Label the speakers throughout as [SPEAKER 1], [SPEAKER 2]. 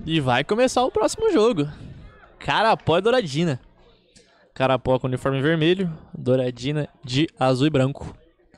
[SPEAKER 1] E vai começar o próximo jogo. Carapó e Douradina. Carapó com uniforme vermelho, Douradina de azul e branco.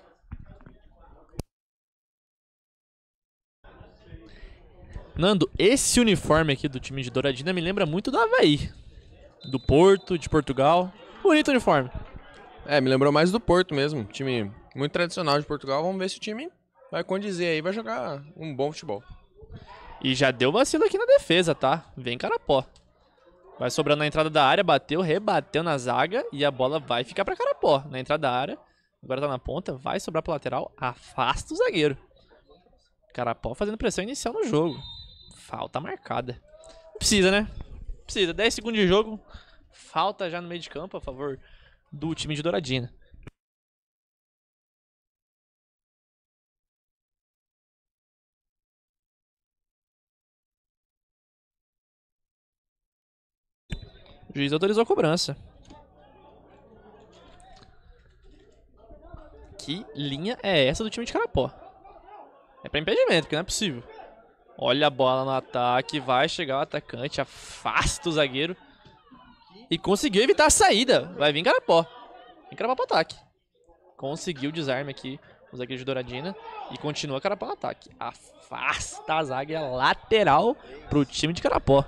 [SPEAKER 1] Nando, esse uniforme aqui do time de Douradina me lembra muito do Avaí. Do Porto, de Portugal. Bonito uniforme.
[SPEAKER 2] Me lembrou mais do Porto mesmo. Time muito tradicional de Portugal. Vamos ver se o time vai condizer aí, vai jogar um bom futebol.
[SPEAKER 1] E já deu vacilo aqui na defesa, tá? Vem Carapó. Vai sobrando na entrada da área, bateu, rebateu na zaga e a bola vai ficar pra Carapó. Na entrada da área, agora tá na ponta, vai sobrar pro lateral, afasta o zagueiro. Carapó fazendo pressão inicial no jogo. Falta marcada. Precisa, né? Precisa. 10 segundos de jogo. Falta já no meio de campo a favor do time de Douradina. O juiz autorizou a cobrança. Que linha é essa do time de Carapó? É pra impedimento, porque não é possível. Olha a bola no ataque, vai chegar o atacante, afasta o zagueiro. E conseguiu evitar a saída. Vai vir Carapó. Vem Carapó pro ataque. Conseguiu o desarme aqui o zagueiro de Douradina. E continua Carapó no ataque. Afasta a zaga lateral pro time de Carapó.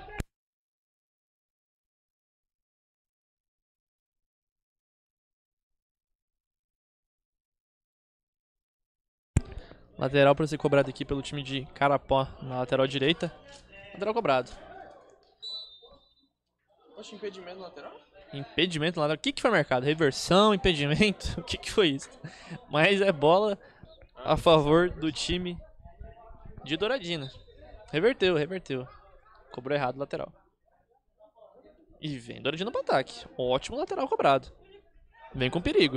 [SPEAKER 1] Lateral para ser cobrado aqui pelo time de Carapó na lateral direita. Lateral cobrado.
[SPEAKER 2] Poxa, impedimento lateral?
[SPEAKER 1] Impedimento lateral. O que foi marcado? Reversão, impedimento? O que foi isso? Mas é bola a favor do time de Douradina. Reverteu. Cobrou errado o lateral. E vem Douradina pro ataque. Ótimo lateral cobrado. Vem com perigo.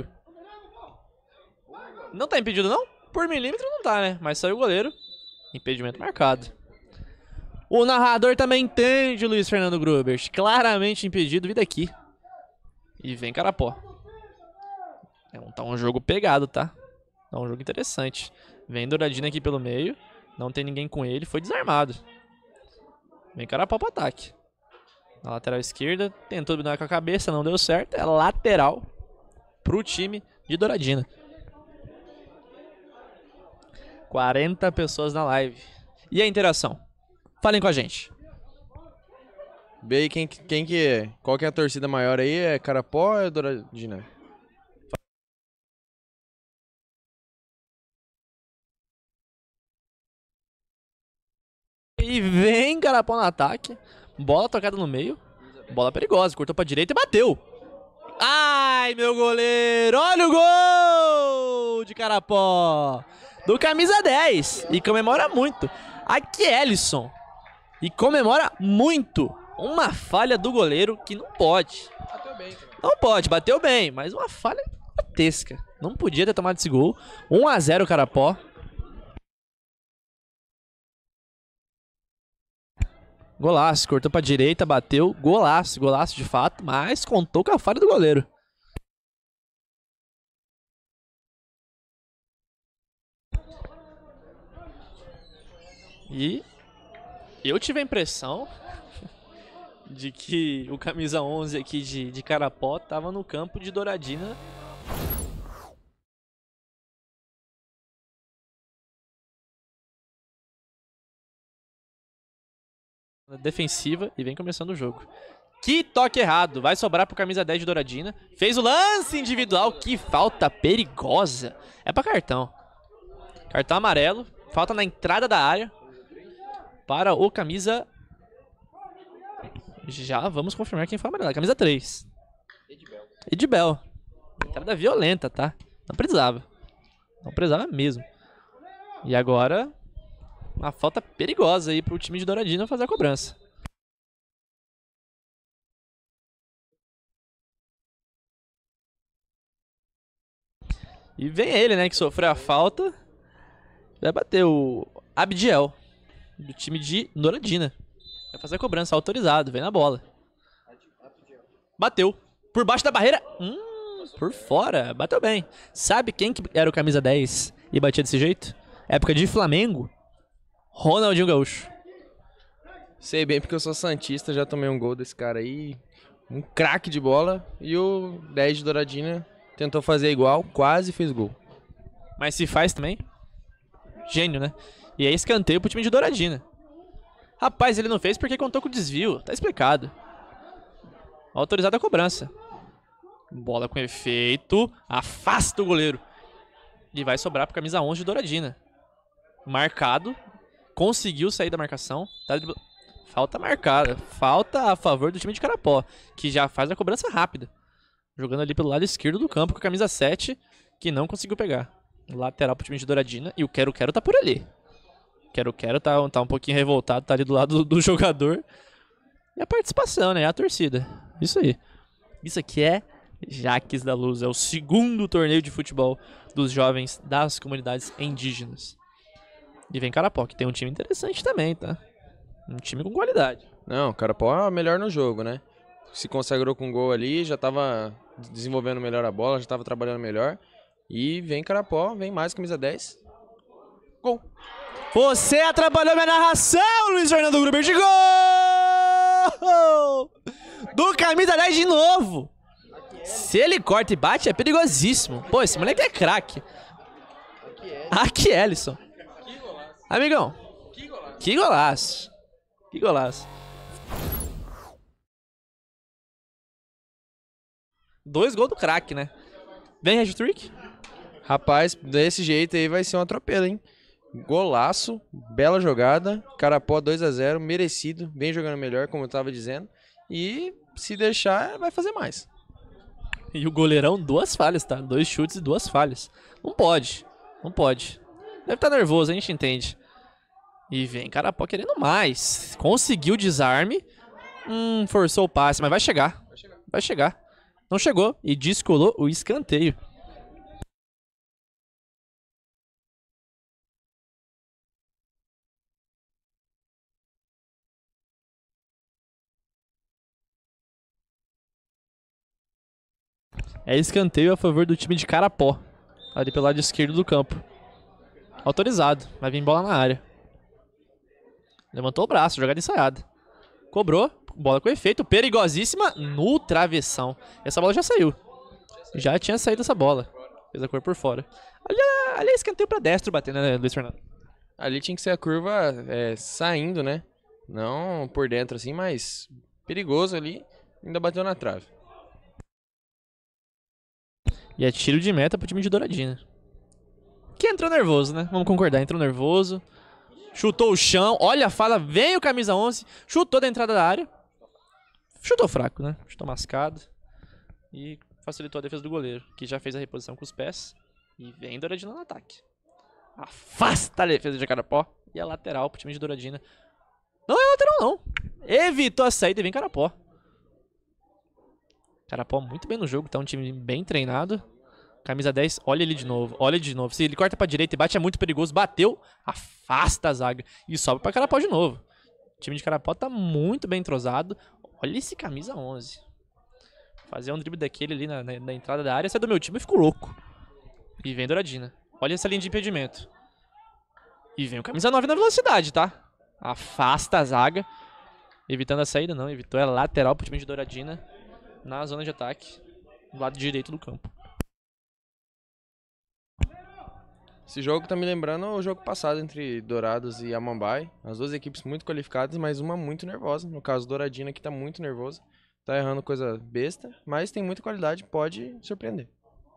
[SPEAKER 1] Não tá impedido não? Por milímetro não tá, né? Mas saiu o goleiro. Impedimento marcado. O narrador também entende, Luiz Fernando Grubers. Claramente impedido, vida aqui. E vem Carapó. Tá um jogo pegado, tá? Tá um jogo interessante. Vem Douradina aqui pelo meio. Não tem ninguém com ele, foi desarmado. Vem Carapó pro ataque. Na lateral esquerda, tentou dominar com a cabeça, não deu certo. É lateral pro time de Douradina. 40 pessoas na live. E a interação? Falem com a gente.
[SPEAKER 2] Vê aí qual que é a torcida maior aí? É Carapó ou é Douradina?
[SPEAKER 1] E vem Carapó no ataque. Bola tocada no meio. Bola perigosa. Cortou pra direita e bateu. Ai, meu goleiro. Olha o gol de Carapó. Do camisa 10. E comemora muito. Aqui é Ellison. E comemora muito. Uma falha do goleiro que não pode.
[SPEAKER 2] Bateu bem.
[SPEAKER 1] Não pode, bateu bem. Mas uma falha grotesca. Não podia ter tomado esse gol. 1-0 Carapó. Golaço, cortou pra direita, bateu. Golaço de fato. Mas contou com a falha do goleiro. E eu tive a impressão de que o camisa 11 aqui de Carapó tava no campo de Douradina. Defensiva e vem começando o jogo. Que toque errado, vai sobrar pro camisa 10 de Douradina. Fez o lance individual, que falta perigosa. É pra cartão. Cartão amarelo, falta na entrada da área. Para o camisa... Já vamos confirmar quem foi amarelo. Camisa 3. Edibel. Entrada violenta, tá? Não precisava. Não precisava mesmo. E agora... uma falta perigosa aí pro time de Douradina fazer a cobrança. E vem ele, né, que sofreu a falta. Vai bater o Abdiel, do time de Douradina. Vai fazer a cobrança, autorizado, vem na bola. Bateu. Por baixo da barreira. Por fora. Bateu bem. Sabe quem que era o camisa 10 e batia desse jeito? Época de Flamengo. Ronaldinho Gaúcho.
[SPEAKER 2] Sei bem porque eu sou santista, já tomei um gol desse cara aí. Um craque de bola. E o 10 de Douradina tentou fazer igual, quase fez gol.
[SPEAKER 1] Mas se faz também. Gênio, né? E é escanteio pro time de Douradina. Rapaz, ele não fez porque contou com o desvio. Tá explicado. Autorizada a cobrança. Bola com efeito. Afasta o goleiro. E vai sobrar pro camisa 11 de Douradina. Marcado. Conseguiu sair da marcação. Falta marcada. Falta a favor do time de Carapó, que já faz a cobrança rápida. Jogando ali pelo lado esquerdo do campo com a camisa 7, que não conseguiu pegar. Lateral pro time de Douradina. E o Quero-Quero tá por ali. Quero-Quero tá um pouquinho revoltado, tá ali do lado do jogador. E a participação, né? A torcida. Isso aí. Isso aqui é Jaques da Luz. É o segundo torneio de futebol dos jovens das comunidades indígenas. E vem Carapó, que tem um time interessante também, tá? Um time com qualidade.
[SPEAKER 2] Não, o Carapó é melhor no jogo, né? Se consagrou com gol ali, já tava desenvolvendo melhor a bola, já tava trabalhando melhor. E vem Carapó, vem mais camisa 10. Gol!
[SPEAKER 1] Você atrapalhou minha narração, Luiz Fernando Gruber, de gol! Do camisa 10 de novo! Se ele corta e bate, é perigosíssimo. Pô, esse moleque é craque. Aqui, Ellison. Amigão, que golaço. Que golaço. 2 gols do craque, né? Vem hat-trick?
[SPEAKER 2] Rapaz, desse jeito aí vai ser um atropelo, hein? Golaço, bela jogada, Carapó 2-0, merecido, vem jogando melhor, como eu tava dizendo. E se deixar, vai fazer mais.
[SPEAKER 1] E o goleirão, 2 falhas, tá? 2 chutes e 2 falhas. Não pode. Não pode. Deve estar nervoso, a gente entende. E vem Carapó querendo mais. Conseguiu o desarme. Forçou o passe, mas vai chegar. Vai chegar. Não chegou e descolou o escanteio. É escanteio a favor do time de Carapó. Ali pelo lado esquerdo do campo. Autorizado. Vai vir bola na área. Levantou o braço, jogada ensaiada. Cobrou. Bola com efeito. Perigosíssima no travessão. Essa bola já saiu. Já tinha saído essa bola. Fez a cor por fora. Ali é escanteio pra destro batendo, né, Luiz Fernando?
[SPEAKER 2] Ali tinha que ser a curva saindo, né? Não por dentro assim, mas perigoso ali. Ainda bateu na trave.
[SPEAKER 1] E é tiro de meta pro time de Douradina. Que entrou nervoso, né? Vamos concordar, entrou nervoso. Chutou o chão. Olha a fala, vem o camisa 11. Chutou da entrada da área. Chutou fraco, né? Chutou mascado. E facilitou a defesa do goleiro, que já fez a reposição com os pés. E vem Douradina no ataque. Afasta a defesa de Carapó. E a lateral pro time de Douradina. Não é lateral, não. Evitou a saída e vem Carapó. Carapó muito bem no jogo, tá um time bem treinado. Camisa 10, olha ele de novo, olha de novo. Se ele corta pra direita e bate, é muito perigoso. Bateu, afasta a zaga. E sobe pra Carapó de novo. O time de Carapó tá muito bem entrosado. Olha esse camisa 11. Fazer um drible daquele ali na entrada da área. Se é do meu time, eu fico louco. E vem Douradina. Olha essa linha de impedimento. E vem o camisa 9 na velocidade, tá? Afasta a zaga. Evitando a saída, não. Evitou a lateral pro time de Douradina. Na zona de ataque. Do lado direito do campo.
[SPEAKER 2] Esse jogo tá me lembrando o jogo passado entre Dourados e Amambai. As duas equipes muito qualificadas, mas uma muito nervosa. No caso, Douradina, que tá muito nervoso. Tá errando coisa besta, mas tem muita qualidade, pode surpreender.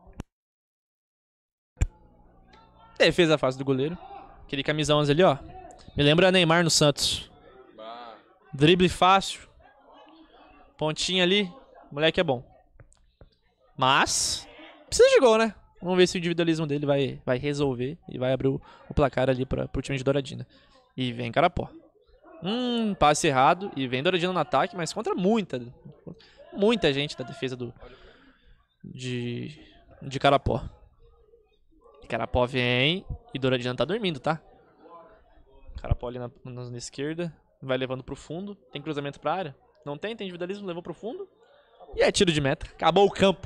[SPEAKER 1] Defesa fácil do goleiro. Aquele camisa 11 ali, ó. Me lembra Neymar no Santos. Drible fácil. Pontinha ali. O moleque é bom. Mas precisa de gol, né? Vamos ver se o individualismo dele vai resolver e vai abrir o placar ali pro time de Douradina. E vem Carapó. Passe errado e vem Douradina no ataque, mas contra muita gente da defesa de Carapó. Carapó vem e Douradina tá dormindo, tá? Carapó ali na esquerda, vai levando pro fundo. Tem cruzamento pra área? Não tem individualismo, levou pro fundo. E é tiro de meta. Acabou o campo.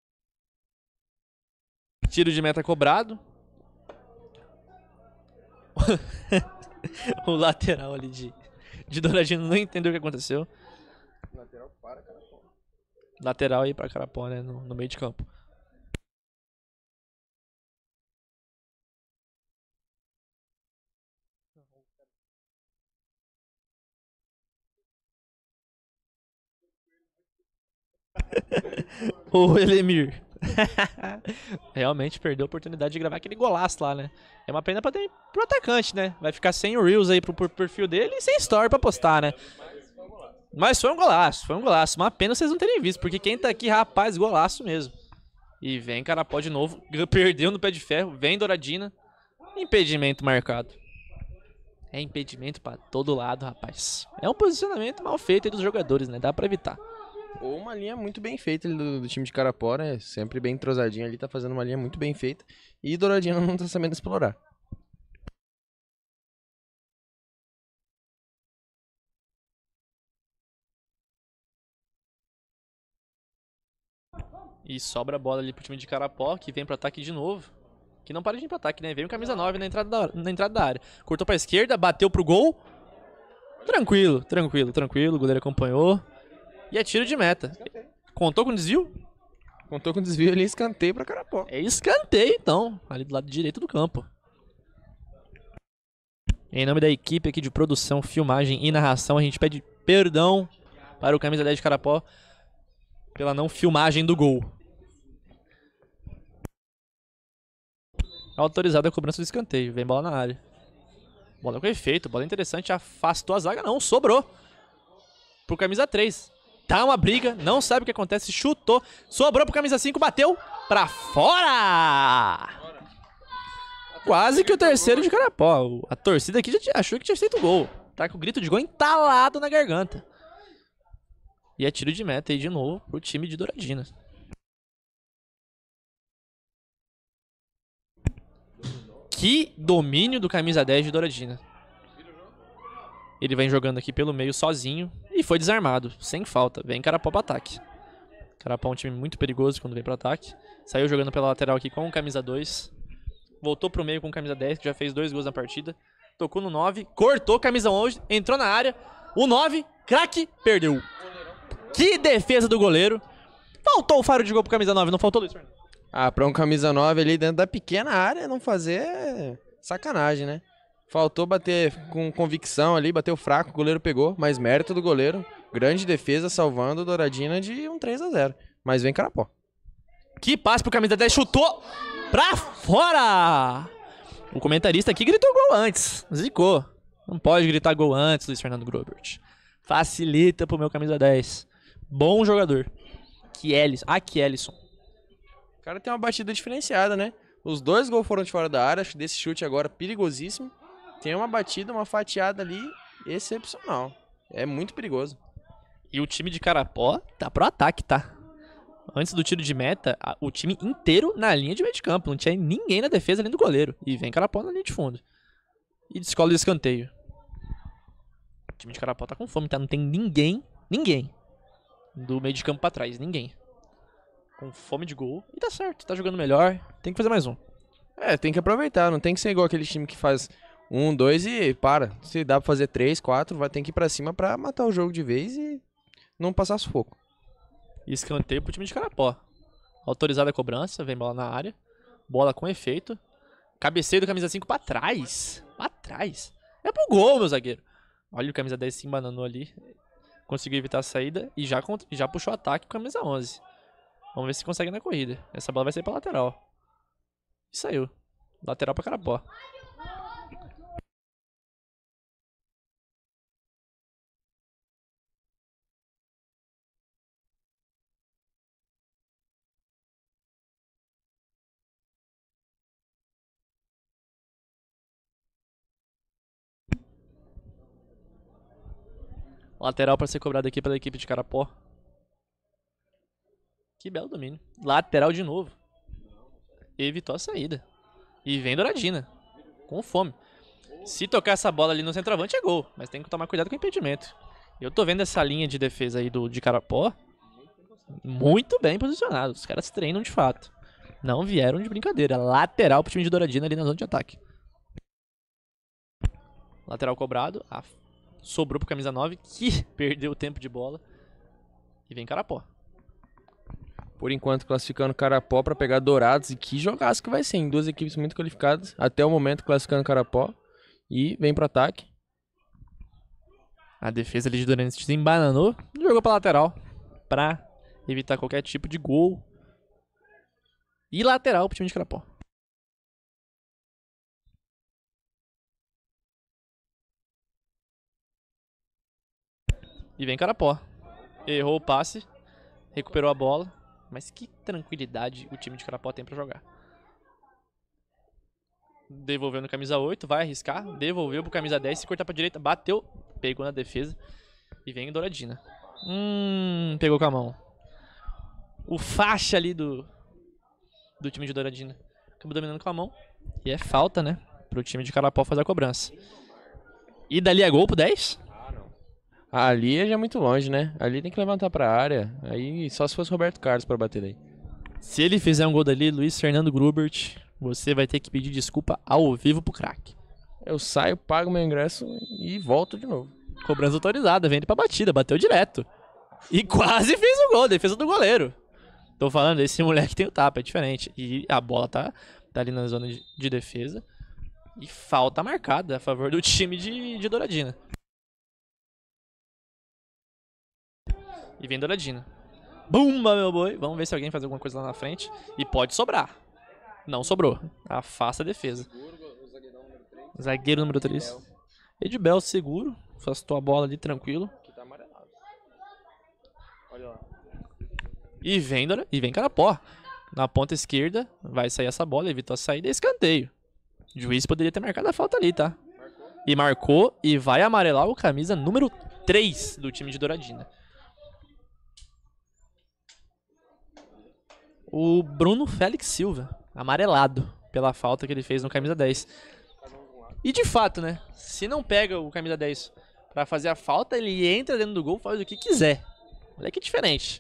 [SPEAKER 1] Tiro de meta cobrado. O lateral ali de Douradina não entendeu o que aconteceu.
[SPEAKER 2] Lateral para Carapó.
[SPEAKER 1] Lateral aí pra Carapó, né? No meio de campo. O Elemir. Realmente perdeu a oportunidade de gravar aquele golaço lá, né? É uma pena pro atacante, né? Vai ficar sem o Reels aí pro perfil dele e sem story pra postar, né? Mas foi um golaço, foi um golaço. Uma pena vocês não terem visto, porque quem tá aqui, rapaz, golaço mesmo. E vem Carapó de novo, perdeu no pé de ferro, vem Douradina. Impedimento marcado. É impedimento pra todo lado, rapaz. É um posicionamento mal feito aí dos jogadores, né? Dá pra evitar.
[SPEAKER 2] Ou uma linha muito bem feita ali do time de Carapó, né? Sempre bem entrosadinho ali, tá fazendo uma linha muito bem feita. E Douradina não tá sabendo explorar.
[SPEAKER 1] E sobra a bola ali pro time de Carapó, que vem pro ataque de novo. Que não para de ir pro ataque, né? Veio o camisa 9 na entrada da área. Cortou pra esquerda, bateu pro gol. Tranquilo, tranquilo, tranquilo. O goleiro acompanhou. E é tiro de meta. Contou com desvio?
[SPEAKER 2] Contou com desvio ali, escanteio pra Carapó.
[SPEAKER 1] É escanteio, então. Ali do lado direito do campo. Em nome da equipe aqui de produção, filmagem e narração, a gente pede perdão para o camisa 10 de Carapó pela não filmagem do gol. Autorizada a cobrança do escanteio. Vem bola na área. Bola com efeito, bola interessante. Afastou a zaga, não, sobrou. Pro camisa 3. Tá uma briga, não sabe o que acontece. Chutou, sobrou pro camisa 5, bateu pra fora! Quase que o terceiro de Carapó. A torcida aqui já achou que tinha feito gol. Tá com o grito de gol entalado na garganta. E é tiro de meta aí de novo pro time de Douradina. Que domínio do camisa 10 de Douradina. Ele vem jogando aqui pelo meio sozinho e foi desarmado, sem falta. Vem Carapó pro ataque. Carapó é um time muito perigoso quando vem pro ataque. Saiu jogando pela lateral aqui com o camisa 2. Voltou pro meio com o camisa 10, que já fez 2 gols na partida. Tocou no 9, cortou camisa 11, entrou na área. O 9, craque, perdeu. Que defesa do goleiro. Faltou o faro de gol pro camisa 9, não faltou, Luiz Fernando?
[SPEAKER 2] Ah, pra um camisa 9 ali dentro da pequena área não fazer sacanagem, né? Faltou bater com convicção ali, bateu fraco, o goleiro pegou, mas mérito do goleiro. Grande defesa, salvando o Douradina de um 3-0. Mas vem Carapó.
[SPEAKER 1] Que passe pro camisa 10, chutou pra fora! O comentarista aqui gritou gol antes, zicou. Não pode gritar gol antes, Luiz Fernando Grobert. Facilita pro meu camisa 10. Bom jogador. Kielison.
[SPEAKER 2] O cara tem uma batida diferenciada, né? Os 2 gols foram de fora da área, acho que desse chute agora perigosíssimo. Tem uma batida, uma fatiada ali excepcional. É muito perigoso.
[SPEAKER 1] E o time de Carapó tá pro ataque, tá? Antes do tiro de meta, o time inteiro na linha de meio de campo. Não tinha ninguém na defesa além do goleiro. E vem Carapó na linha de fundo. E descola o escanteio. O time de Carapó tá com fome, tá? Não tem ninguém do meio de campo pra trás. Ninguém. Com fome de gol. E tá certo, tá jogando melhor. Tem que fazer mais um.
[SPEAKER 2] Tem que aproveitar. Não tem que ser igual aquele time que faz 1, 2 e para. Se dá pra fazer 3, 4, vai ter que ir pra cima pra matar o jogo de vez e não passar sufoco.
[SPEAKER 1] Escanteio pro time de Carapó. Autorizada a cobrança, vem bola na área. Bola com efeito. Cabeceio do camisa 5 pra trás. Pra trás. É pro gol, meu zagueiro. Olha o camisa 10 se embananou ali. Conseguiu evitar a saída e já puxou o ataque com a camisa 11. Vamos ver se consegue na corrida. Essa bola vai sair pra lateral. E saiu. Lateral pra Carapó. Lateral para ser cobrado aqui pela equipe de Carapó. Que belo domínio. Lateral de novo. Evitou a saída. E vem Douradina. Com fome. Se tocar essa bola ali no centroavante é gol. Mas tem que tomar cuidado com o impedimento. Eu tô vendo essa linha de defesa aí de Carapó. Muito bem posicionado. Os caras treinam de fato. Não vieram de brincadeira. Lateral pro time de Douradina ali na zona de ataque. Lateral cobrado. Sobrou pro camisa 9, que perdeu o tempo de bola. E vem Carapó.
[SPEAKER 2] Por enquanto, classificando Carapó pra pegar Dourados. E que jogaço que vai ser, em 2 equipes muito qualificadas. Até o momento, classificando Carapó. E vem pro ataque.
[SPEAKER 1] A defesa ali de Dourados se embananou. Jogou pra lateral. Pra evitar qualquer tipo de gol. E lateral pro time de Carapó. E vem Carapó. Errou o passe. Recuperou a bola. Mas que tranquilidade o time de Carapó tem pra jogar. Devolveu no camisa 8, vai arriscar. Devolveu pro camisa 10, se cortar pra direita, bateu. Pegou na defesa. E vem Douradina. Pegou com a mão. O faixa ali do time de Douradina. Acabou dominando com a mão. E é falta, né? Pro time de Carapó fazer a cobrança. E dali é gol pro 10?
[SPEAKER 2] Ali é já muito longe, né? Ali tem que levantar pra área. Aí só se fosse Roberto Carlos pra bater daí.
[SPEAKER 1] Se ele fizer um gol dali, Luiz Fernando Grubert, você vai ter que pedir desculpa ao vivo pro craque.
[SPEAKER 2] Eu saio, pago meu ingresso e volto de novo.
[SPEAKER 1] Cobrança autorizada, vem ele pra batida, bateu direto. E quase fez o gol, defesa do goleiro. Tô falando, esse moleque tem o tapa, é diferente. E a bola tá ali na zona de defesa. E falta marcada a favor do time de Douradina. E vem Douradina. Bumba, meu boi. Vamos ver se alguém faz alguma coisa lá na frente. E pode sobrar. Não sobrou. Afasta a defesa. Zagueiro número 3. Edbel seguro. Afastou a bola ali tranquilo.
[SPEAKER 2] Olha lá.
[SPEAKER 1] E vem Carapó. Na ponta esquerda. Vai sair essa bola. Evitou a saída. Escanteio. O juiz poderia ter marcado a falta ali, tá? E marcou. E vai amarelar o camisa número 3 do time de Douradina. O Bruno Félix Silva, amarelado pela falta que ele fez no camisa 10. E de fato, né? Se não pega o camisa 10 pra fazer a falta, ele entra dentro do gol, faz o que quiser. Olha que diferente.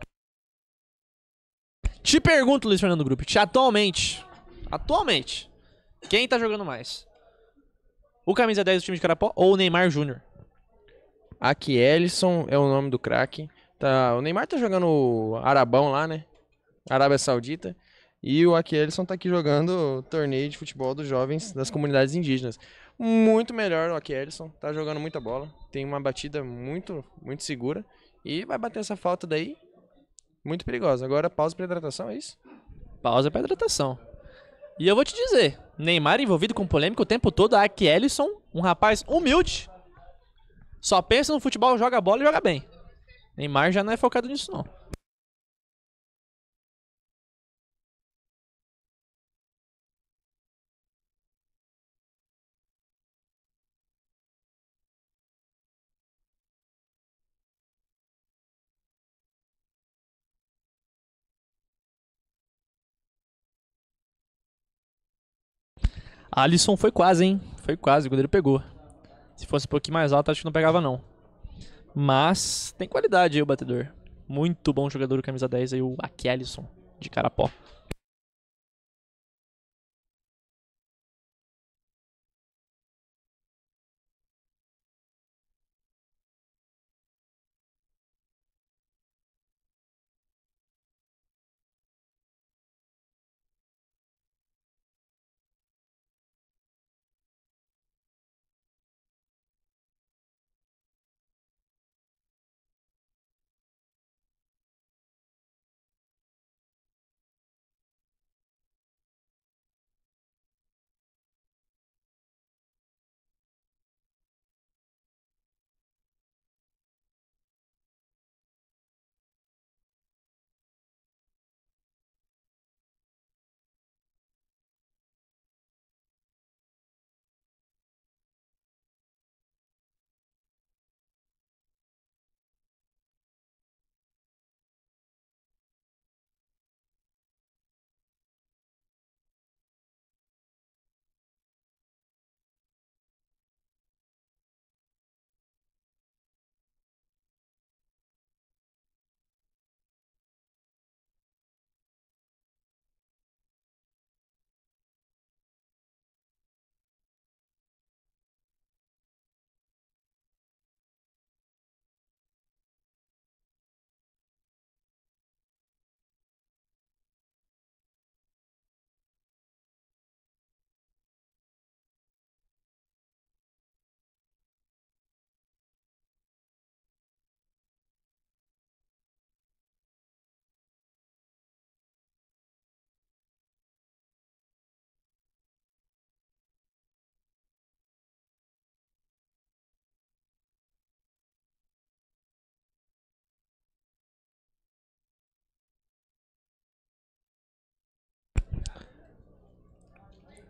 [SPEAKER 1] Te pergunto, Luiz Fernando Grupo, atualmente, quem tá jogando mais? O camisa 10 do time de Carapó ou o Neymar Júnior?
[SPEAKER 2] Aqui Ellison é o nome do craque. Tá, o Neymar tá jogando o Arabão lá, né? Arábia Saudita. E o Aquielson tá aqui jogando o torneio de futebol dos jovens das comunidades indígenas. Muito melhor o Aquielson, tá jogando muita bola. Tem uma batida muito, muito segura. E vai bater essa falta daí. Muito perigosa. Agora pausa pra hidratação, é isso?
[SPEAKER 1] Pausa pra hidratação. E eu vou te dizer, Neymar envolvido com polêmica o tempo todo, Aquielson, um rapaz humilde. Só pensa no futebol, joga bola e joga bem. Neymar já não é focado nisso, não. Alisson foi quase, hein? Foi quase, o goleiro pegou. Se fosse um pouquinho mais alto, acho que não pegava, não. Mas tem qualidade aí o batedor. Muito bom jogador, camisa 10 aí, o Aquielson, de Carapó.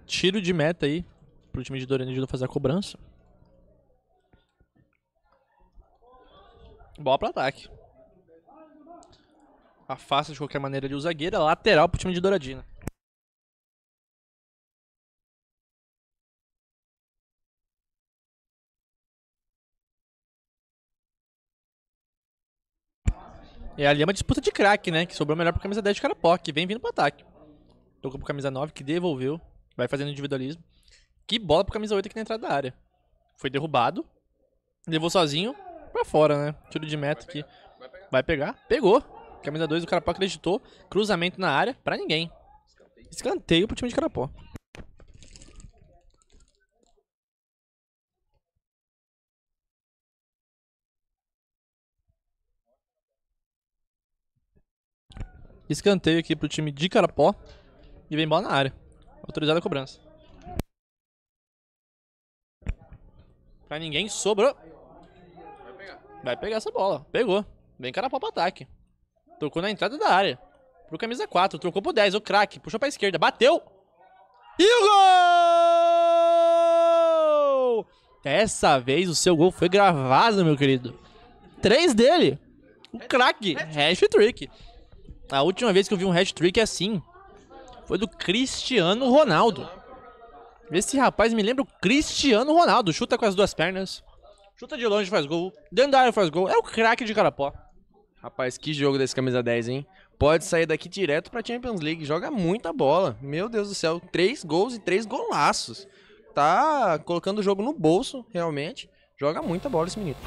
[SPEAKER 1] Tiro de meta aí pro time de Doranildo fazer a cobrança. Bola pro ataque. Afasta de qualquer maneira ali o zagueiro. Lateral pro time de Douradina. E ali é uma disputa de craque, né? Que sobrou melhor pro camisa 10 de Carapó, que vem vindo pro ataque. Tocou pro camisa 9, que devolveu. Vai fazendo individualismo. Que bola pro camisa 8 aqui na entrada da área. Foi derrubado. Levou sozinho pra fora, né? Tiro de meta aqui. Vai pegar. Pegou. Camisa 2 do Carapó acreditou. Cruzamento na área pra ninguém. Escanteio pro time de Carapó. Escanteio aqui pro time de Carapó. E vem bola na área. Autorizada a cobrança. Pra ninguém, sobrou. Vai pegar essa bola. Pegou. Vem Carapó pro ataque. Tocou na entrada da área. Pro camisa 4. Trocou pro 10. O craque. Puxou pra esquerda. Bateu. E o gol! Dessa vez o seu gol foi gravado, meu querido. 3 dele. O craque. Hat-trick. A última vez que eu vi um hat-trick assim foi do Cristiano Ronaldo. Esse rapaz me lembra o Cristiano Ronaldo. Chuta com as duas pernas. Chuta de longe, faz gol. Dentro da área faz gol. É o craque de Carapó.
[SPEAKER 2] Rapaz, que jogo desse camisa 10, hein? Pode sair daqui direto pra Champions League. Joga muita bola. Meu Deus do céu. 3 gols e 3 golaços. Tá colocando o jogo no bolso, realmente. Joga muita bola esse menino.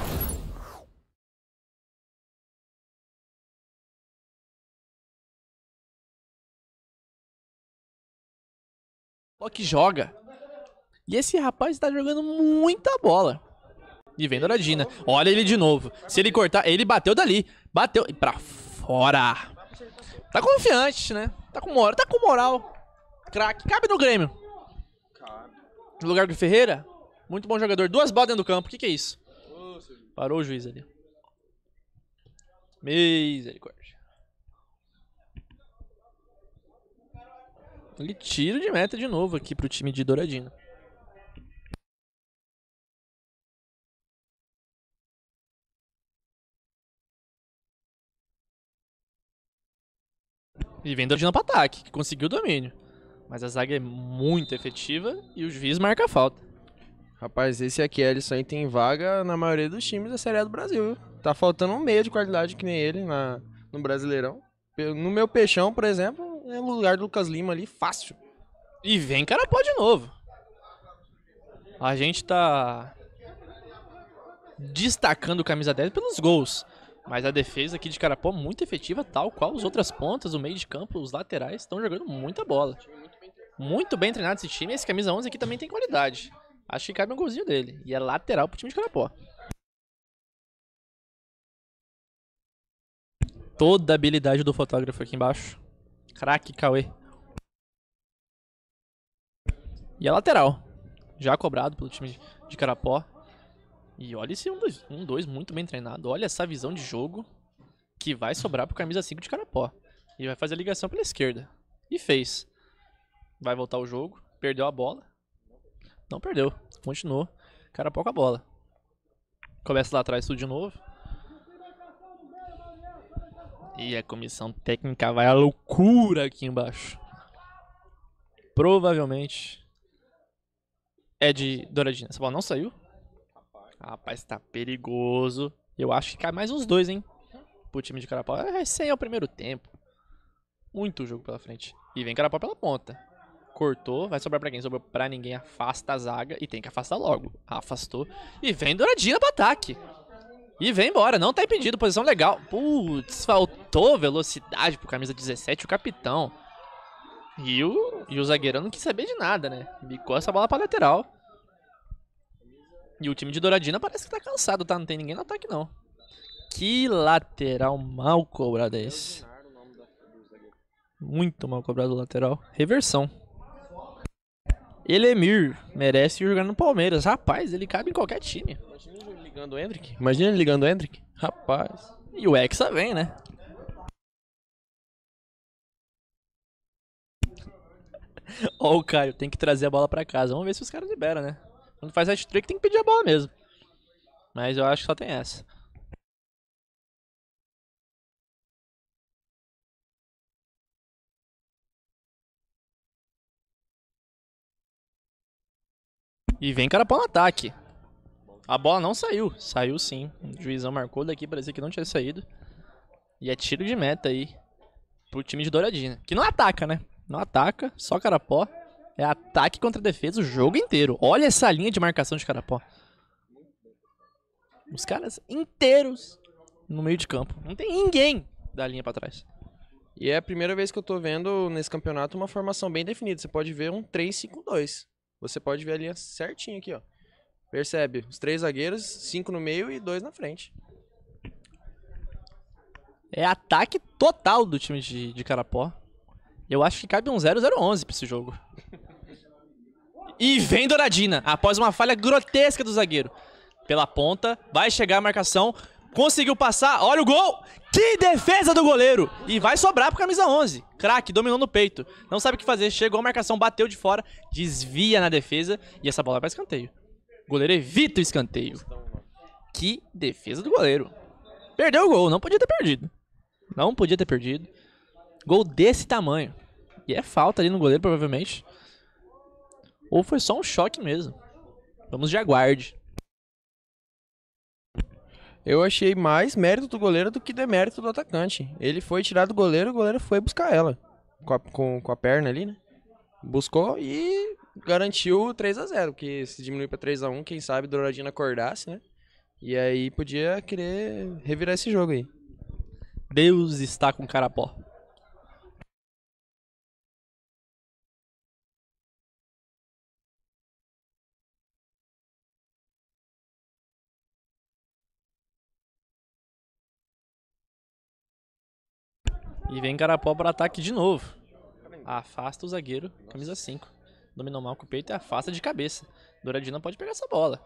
[SPEAKER 1] Ó que joga. E esse rapaz tá jogando muita bola. E vem Douradina. Olha ele de novo. Se ele cortar, ele bateu dali. Bateu e pra fora. Tá confiante, né? Tá com moral. Tá com moral. Craque. Cabe no Grêmio. No lugar do Ferreira. Muito bom jogador. 2 bolas dentro do campo. O que é isso? Parou o juiz ali. Misericórdia. Ele tiro de meta de novo aqui pro time de Douradina. E vem Douradina pro ataque, que conseguiu o domínio. Mas a zaga é muito efetiva e o juiz marca a falta.
[SPEAKER 2] Rapaz, esse aqui, Alisson, aí tem vaga na maioria dos times da Série A do Brasil, viu? Tá faltando um meia de qualidade que nem ele no Brasileirão. No meu peixão, por exemplo, é no lugar do Lucas Lima ali, fácil.
[SPEAKER 1] E vem Carapó de novo. A gente tá destacando o camisa 10 pelos gols. Mas a defesa aqui de Carapó muito efetiva, tal qual as outras pontas, o meio de campo, os laterais estão jogando muita bola. Muito bem treinado esse time. Esse camisa 11 aqui também tem qualidade. Acho que cabe um golzinho dele. E é lateral pro time de Carapó. Toda a habilidade do fotógrafo aqui embaixo. Craque, Cauê. E é lateral. Já cobrado pelo time de Carapó. E olha esse 1-2 muito bem treinado. Olha essa visão de jogo que vai sobrar pro camisa 5 de Carapó. E vai fazer a ligação pela esquerda. E fez. Vai voltar o jogo. Perdeu a bola. Não perdeu. Continuou. Carapó com a bola. Começa lá atrás tudo de novo. E a comissão técnica vai à loucura aqui embaixo. Provavelmente é de Douradina. Essa bola não saiu. Rapaz, tá perigoso. Eu acho que cai mais uns 2, hein? Pro time de Carapó. Esse é o primeiro tempo. Muito jogo pela frente. E vem Carapó pela ponta. Cortou. Vai sobrar pra quem? Sobrou pra ninguém. Afasta a zaga. E tem que afastar logo. Afastou. E vem Douradina pro ataque. E vem embora. Não tá impedido. Posição legal. Putz, faltou velocidade pro camisa 17. O capitão. E o zagueirão não quis saber de nada, né? Bicou essa bola pra lateral. E o time de Douradina parece que tá cansado, tá? Não tem ninguém no ataque, não. Que lateral mal cobrado é esse? Muito mal cobrado o lateral. Reversão. Elemir merece jogar no Palmeiras. Rapaz, ele cabe em qualquer time.
[SPEAKER 2] Imagina ele ligando o Hendrick. Imagina ele ligando o Hendrick. Rapaz.
[SPEAKER 1] E o Hexa vem, né? Ó, o Caio, tem que trazer a bola pra casa. Vamos ver se os caras liberam, né? Quando faz hat-trick tem que pedir a bola mesmo. Mas eu acho que só tem essa. E vem Carapau no ataque. A bola não saiu. Saiu sim. O juizão marcou daqui, parecia que não tinha saído. E é tiro de meta aí pro time de Douradina. Que não ataca, né? Não ataca, só Carapó. É ataque contra defesa o jogo inteiro. Olha essa linha de marcação de Carapó. Os caras inteiros no meio de campo. Não tem ninguém da linha pra trás.
[SPEAKER 2] E é a primeira vez que eu tô vendo nesse campeonato uma formação bem definida. Você pode ver um 3-5-2. Você pode ver a linha certinha aqui, ó. Percebe? Os 3 zagueiros, 5 no meio e 2 na frente.
[SPEAKER 1] É ataque total do time de Carapó. Eu acho que cabe um 0-0-11 pra esse jogo. E vem Douradina, após uma falha grotesca do zagueiro. Pela ponta, vai chegar a marcação. Conseguiu passar, olha o gol! Que defesa do goleiro! E vai sobrar pro camisa 11. Craque, dominou no peito. Não sabe o que fazer, chegou a marcação, bateu de fora, desvia na defesa e essa bola vai para escanteio. O goleiro evita o escanteio. Que defesa do goleiro. Perdeu o gol, não podia ter perdido. Não podia ter perdido. Gol desse tamanho. E é falta ali no goleiro, provavelmente. Ou foi só um choque mesmo. Vamos de aguarde.
[SPEAKER 2] Eu achei mais mérito do goleiro do que demérito do atacante. Ele foi tirar do goleiro, o goleiro foi buscar ela. Com a perna ali, né? Buscou e garantiu 3-0. Porque se diminuir pra 3-1, quem sabe Douradina acordasse, né? E aí podia querer revirar esse jogo aí.
[SPEAKER 1] Deus está com Carapó. E vem Carapó para ataque de novo. Afasta o zagueiro, camisa 5. Dominou mal com o peito e afasta de cabeça. Douradina pode pegar essa bola.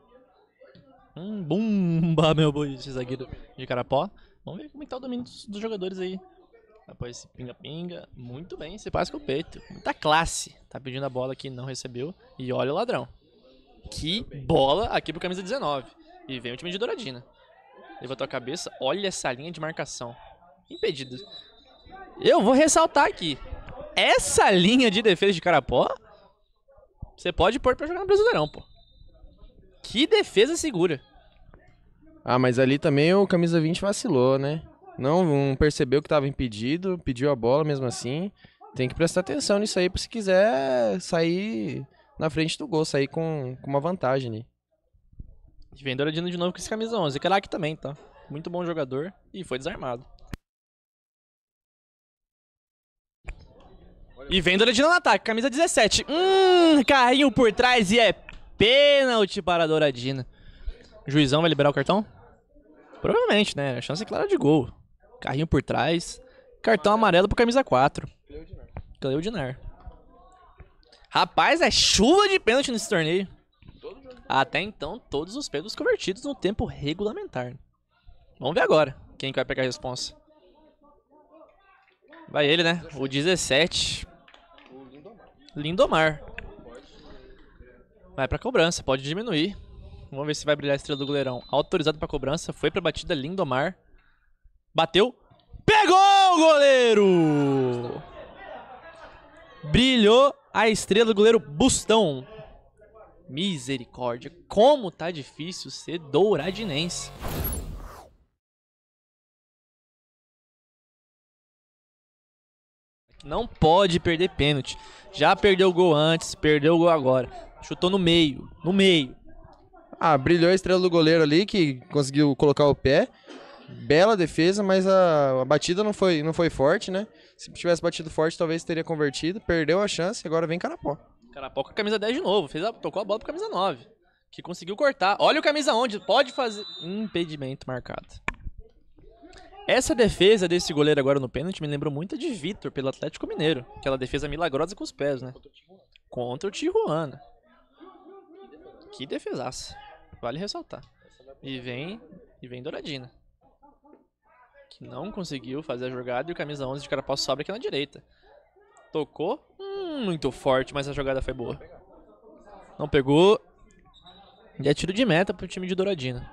[SPEAKER 1] Bumba, meu boi, esse zagueiro de Carapó. Vamos ver como é que tá o domínio dos jogadores aí. Após esse pinga-pinga. Muito bem, esse passe com o peito. Muita classe. Tá pedindo a bola aqui, não recebeu. E olha o ladrão. Que bola aqui pro camisa 19. E vem o time de Douradina. Levantou a cabeça. Olha essa linha de marcação. Impedido. Eu vou ressaltar aqui. Essa linha de defesa de Carapó, você pode pôr pra jogar no Brasileirão, pô. Que defesa segura.
[SPEAKER 2] Ah, mas ali também o camisa 20 vacilou, né? Não percebeu que tava impedido, pediu a bola mesmo assim. Tem que prestar atenção nisso aí se quiser sair na frente do gol, sair com uma vantagem ali.
[SPEAKER 1] Vem Douradina de novo com esse camisa 11. Craque também, tá? Muito bom jogador e foi desarmado. E vem Douradina no ataque, camisa 17. Carrinho por trás e é pênalti para a Douradina. O juizão vai liberar o cartão? Provavelmente, né? A chance é clara de gol. Carrinho por trás. Cartão amarelo pro camisa 4. Cleudinar. Rapaz, é chuva de pênalti nesse torneio. Até então, todos os pênaltis convertidos no tempo regulamentar. Vamos ver agora quem vai pegar a responsa. Vai ele, né? O 17. Lindomar. Vai pra cobrança, pode diminuir. Vamos ver se vai brilhar a estrela do goleirão. Autorizado pra cobrança, foi pra batida Lindomar. Bateu. Pegou o goleiro! Brilhou a estrela do goleiro Bustão. Misericórdia, como tá difícil ser douradinense. Não pode perder pênalti. Já perdeu o gol antes, perdeu o gol agora. Chutou no meio, no meio.
[SPEAKER 2] Ah, brilhou a estrela do goleiro ali, que conseguiu colocar o pé. Bela defesa, mas a batida não foi forte, né? Se tivesse batido forte, talvez teria convertido. Perdeu a chance, agora vem Carapó.
[SPEAKER 1] Carapó com a camisa 10 de novo. Tocou a bola pro camisa 9. Que conseguiu cortar. Olha o camisa 11, pode fazer. Impedimento marcado. Essa defesa desse goleiro agora no pênalti me lembrou muito de Vitor pelo Atlético Mineiro. Aquela defesa milagrosa com os pés, né? Contra o Tijuana. Que defesaça. Vale ressaltar. E vem Douradina. Que não conseguiu fazer a jogada e o camisa 11 de Carapau sobra aqui na direita. Tocou. Muito forte, mas a jogada foi boa. Não pegou. E é tiro de meta pro time de Douradina.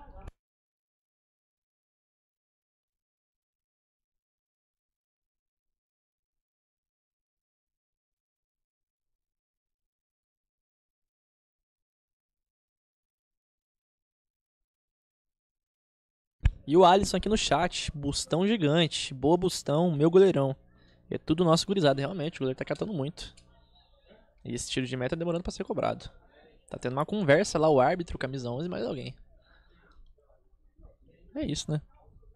[SPEAKER 1] E o Alisson aqui no chat. Bustão gigante. Boa Bustão, meu goleirão. É tudo nosso gurizada, realmente. O goleiro tá catando muito. E esse tiro de meta demorando pra ser cobrado. Tá tendo uma conversa lá, o árbitro, camisa 11 e mais alguém. É isso, né?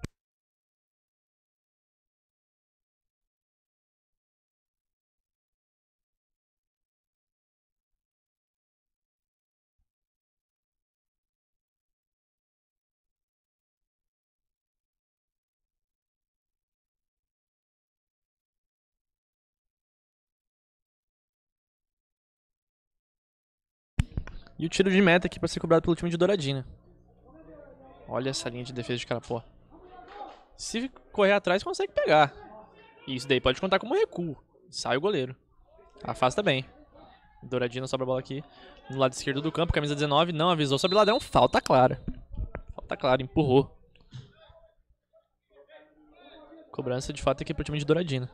[SPEAKER 1] E o tiro de meta aqui pra ser cobrado pelo time de Douradina. Olha essa linha de defesa de Carapó. Se correr atrás, consegue pegar. E isso daí pode contar como recuo. Sai o goleiro. Afasta bem. Douradina sobra a bola aqui. No lado esquerdo do campo, camisa 19. Não avisou sobre ladrão. Falta clara. Falta clara, empurrou. Cobrança de fato aqui pro time de Douradina.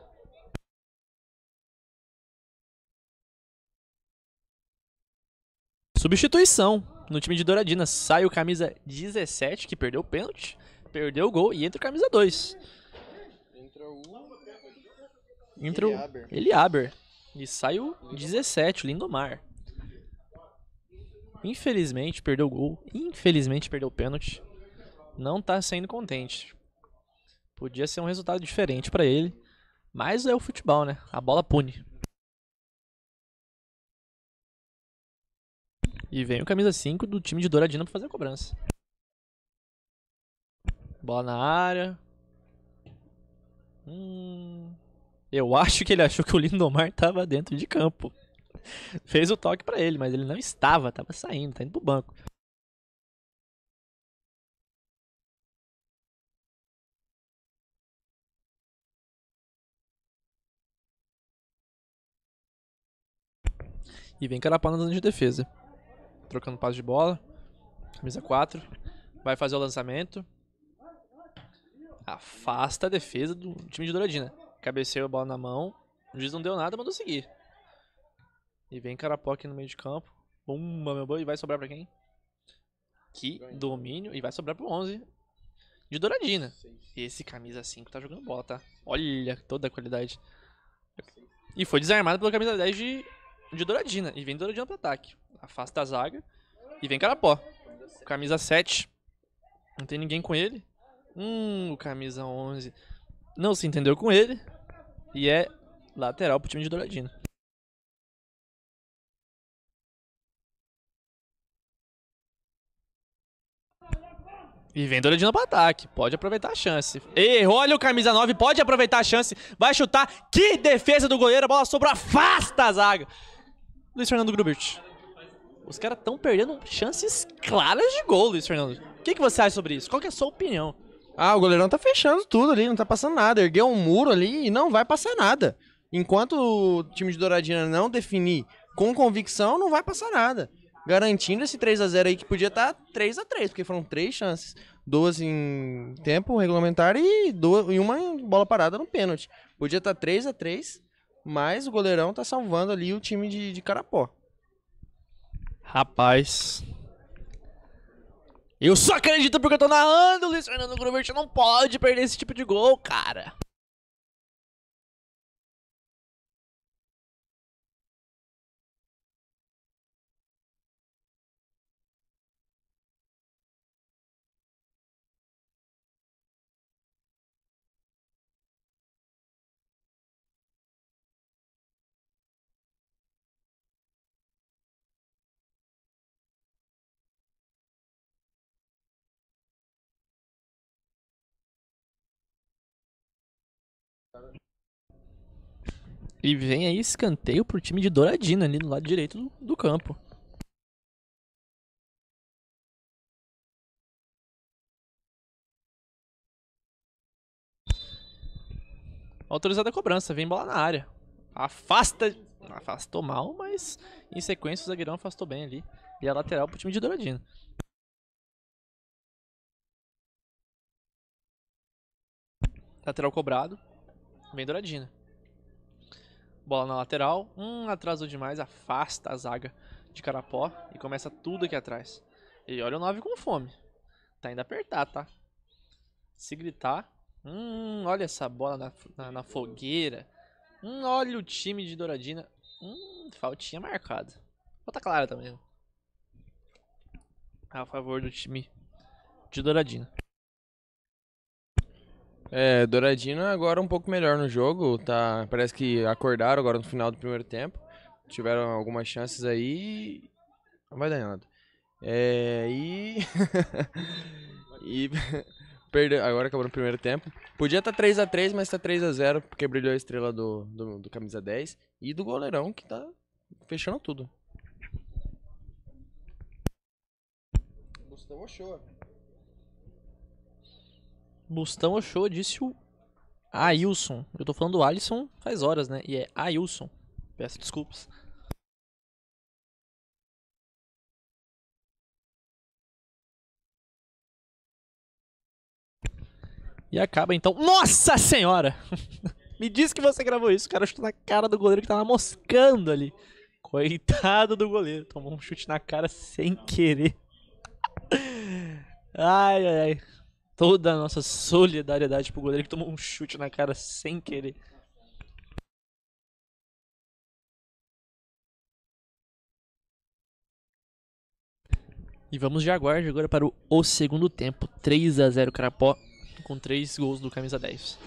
[SPEAKER 1] Substituição no time de Douradina. Sai o camisa 17, que perdeu o pênalti. Perdeu o gol e entra o camisa 2. Entra o Eliaber. E sai o 17, o Lindomar. Infelizmente perdeu o gol. Infelizmente perdeu o pênalti. Não tá saindo contente. Podia ser um resultado diferente pra ele. Mas é o futebol, né? A bola pune. E vem o camisa 5 do time de Douradina pra fazer a cobrança. Bola na área. Eu acho que ele achou que o Lindomar tava dentro de campo. Fez o toque pra ele, mas ele não estava. Tava saindo, tá indo pro banco. E vem Carapau na zona de defesa. Trocando passe de bola. Camisa 4. Vai fazer o lançamento. Afasta a defesa do time de Douradina. Cabeceou a bola na mão. O juiz não deu nada, mandou seguir. E vem Carapó aqui no meio de campo. Pumba, meu boi. E vai sobrar pra quem? Que domínio. E vai sobrar pro 11 de Douradina. Esse camisa 5 tá jogando bola, tá? Olha toda a qualidade. E foi desarmado pelo camisa 10 de Douradina. E vem Douradina pro ataque. Afasta a zaga. E vem Carapó. Camisa 7. Não tem ninguém com ele. O camisa 11 não se entendeu com ele. E é lateral pro time de Douradina. E vem Douradina pro ataque. Pode aproveitar a chance. Errou, olha o camisa 9. Pode aproveitar a chance. Vai chutar. Que defesa do goleiro. A bola sobrou. Afasta a zaga. Luiz Fernando Grubert. Os caras estão perdendo chances claras de gol, Luiz Fernando. O que você acha sobre isso? Qual que é a sua opinião?
[SPEAKER 2] O goleirão tá fechando tudo ali, não tá passando nada. Ergueu um muro ali e não vai passar nada. Enquanto o time de Douradina não definir com convicção, não vai passar nada. Garantindo esse 3-0 aí que podia estar 3-3, porque foram 3 chances. 2 em tempo regulamentar e uma em bola parada no pênalti. Podia estar 3-3, mas o goleirão tá salvando ali o time de Carapó.
[SPEAKER 1] Rapaz, eu só acredito porque eu tô narrando. Luiz Fernando Grubert não pode perder esse tipo de gol, cara. E vem aí escanteio pro time de Douradina ali no lado direito do campo. Autorizada a cobrança, vem bola na área. Afasta Afastou mal, mas em sequência o zagueirão afastou bem ali. E a lateral pro time de Douradina. Lateral cobrado. Vem Douradina. Bola na lateral. Atrasou demais. Afasta a zaga de Carapó. E começa tudo aqui atrás. E olha o 9 com fome. Tá indo apertar, tá? Se gritar. Olha essa bola na fogueira. Olha o time de Douradina. Faltinha marcada. Falta clara também. A favor do time de Douradina.
[SPEAKER 2] Douradina agora um pouco melhor no jogo, tá? Parece que acordaram agora no final do primeiro tempo. Tiveram algumas chances aí. Não vai dar nada. E perdeu, agora acabou no primeiro tempo. Podia estar 3-3, mas tá 3-0, porque brilhou a estrela do camisa 10 e do goleirão que tá fechando tudo. Gustavo Ochoa.
[SPEAKER 1] Bustão Ochoa, disse o Ailson. Eu tô falando do Alisson faz horas, né? E é Ailson. Peço desculpas. E acaba então. Nossa senhora! Me diz que você gravou isso. O cara chutou na cara do goleiro que tava moscando ali. Coitado do goleiro. Tomou um chute na cara sem querer. Ai, ai, ai. Toda a nossa solidariedade pro goleiro que tomou um chute na cara sem querer. E vamos de aguarde agora para o segundo tempo. 3-0 Carapó, com 3 gols do camisa 10.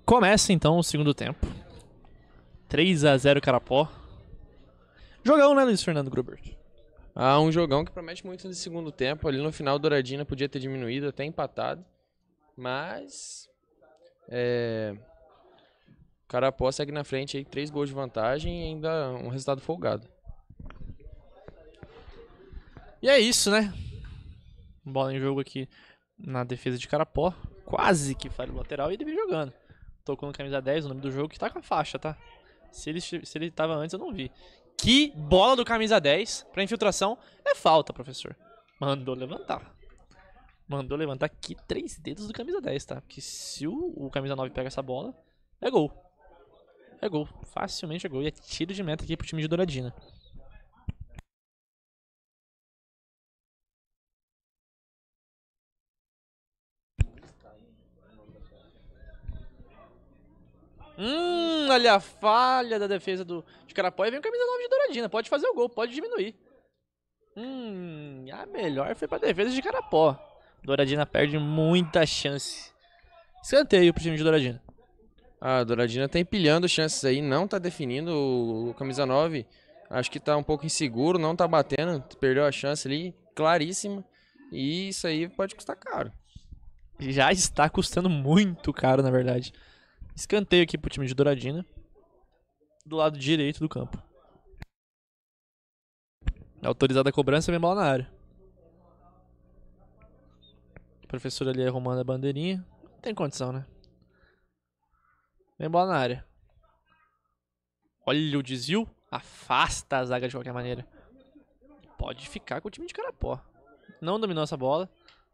[SPEAKER 1] Começa então o segundo tempo. 3-0 Carapó. Jogão, né, Luiz Fernando Grubert?
[SPEAKER 2] Ah, um jogão que promete muito nesse segundo tempo. Ali no final, Douradina podia ter diminuído, até empatado. Mas... Carapó segue na frente aí, 3 gols de vantagem e ainda um resultado folgado.
[SPEAKER 1] E é isso, né? Bola em jogo aqui na defesa de Carapó. Quase que falha o lateral e ele vem jogando. Tocou no camisa 10, o nome do jogo, que tá com a faixa, tá? Se ele tava antes, eu não vi. Que bola do camisa 10 pra infiltração. É falta, professor. Mandou levantar. Mandou levantar aqui 3 dedos do camisa 10, tá? Porque se o camisa 9 pega essa bola, é gol. É gol. Facilmente é gol. E é tiro de meta aqui pro time de Douradina. Olha a falha da defesa de Carapó. E vem o camisa 9 de Douradina. Pode fazer o gol, pode diminuir. A melhor foi pra defesa de Carapó. Douradina perde muita chance. Escanteio pro time de Douradina.
[SPEAKER 2] A Douradina tá empilhando chances aí, não tá definindo. O camisa 9 acho que tá um pouco inseguro, não tá batendo, perdeu a chance ali, claríssima. E isso aí pode custar caro.
[SPEAKER 1] Já está custando muito caro, na verdade. Escanteio aqui pro time de Douradina. Do lado direito do campo. Autorizada a cobrança, vem bola na área. O professor ali arrumando a bandeirinha. Não tem condição, né? Vem bola na área. Olha o desvio. Afasta a zaga de qualquer maneira. Pode ficar com o time de Carapó. Não dominou essa bola.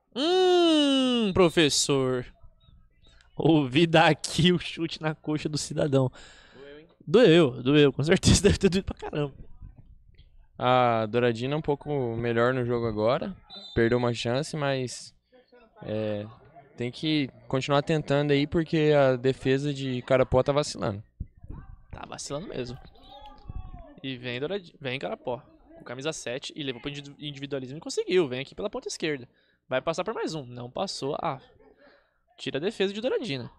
[SPEAKER 1] Professor. Ouvi daqui o chute na coxa do cidadão. Doeu. Com certeza deve ter doído pra caramba.
[SPEAKER 2] A Douradina um pouco melhor no jogo agora. Perdeu uma chance, mas tem que continuar tentando aí porque a defesa de Carapó tá vacilando.
[SPEAKER 1] Tá vacilando mesmo. E vem Carapó. Com camisa 7 e levou pro individualismo e conseguiu. Vem aqui pela ponta esquerda. Vai passar por mais um. Não passou. Tira a defesa de Douradina.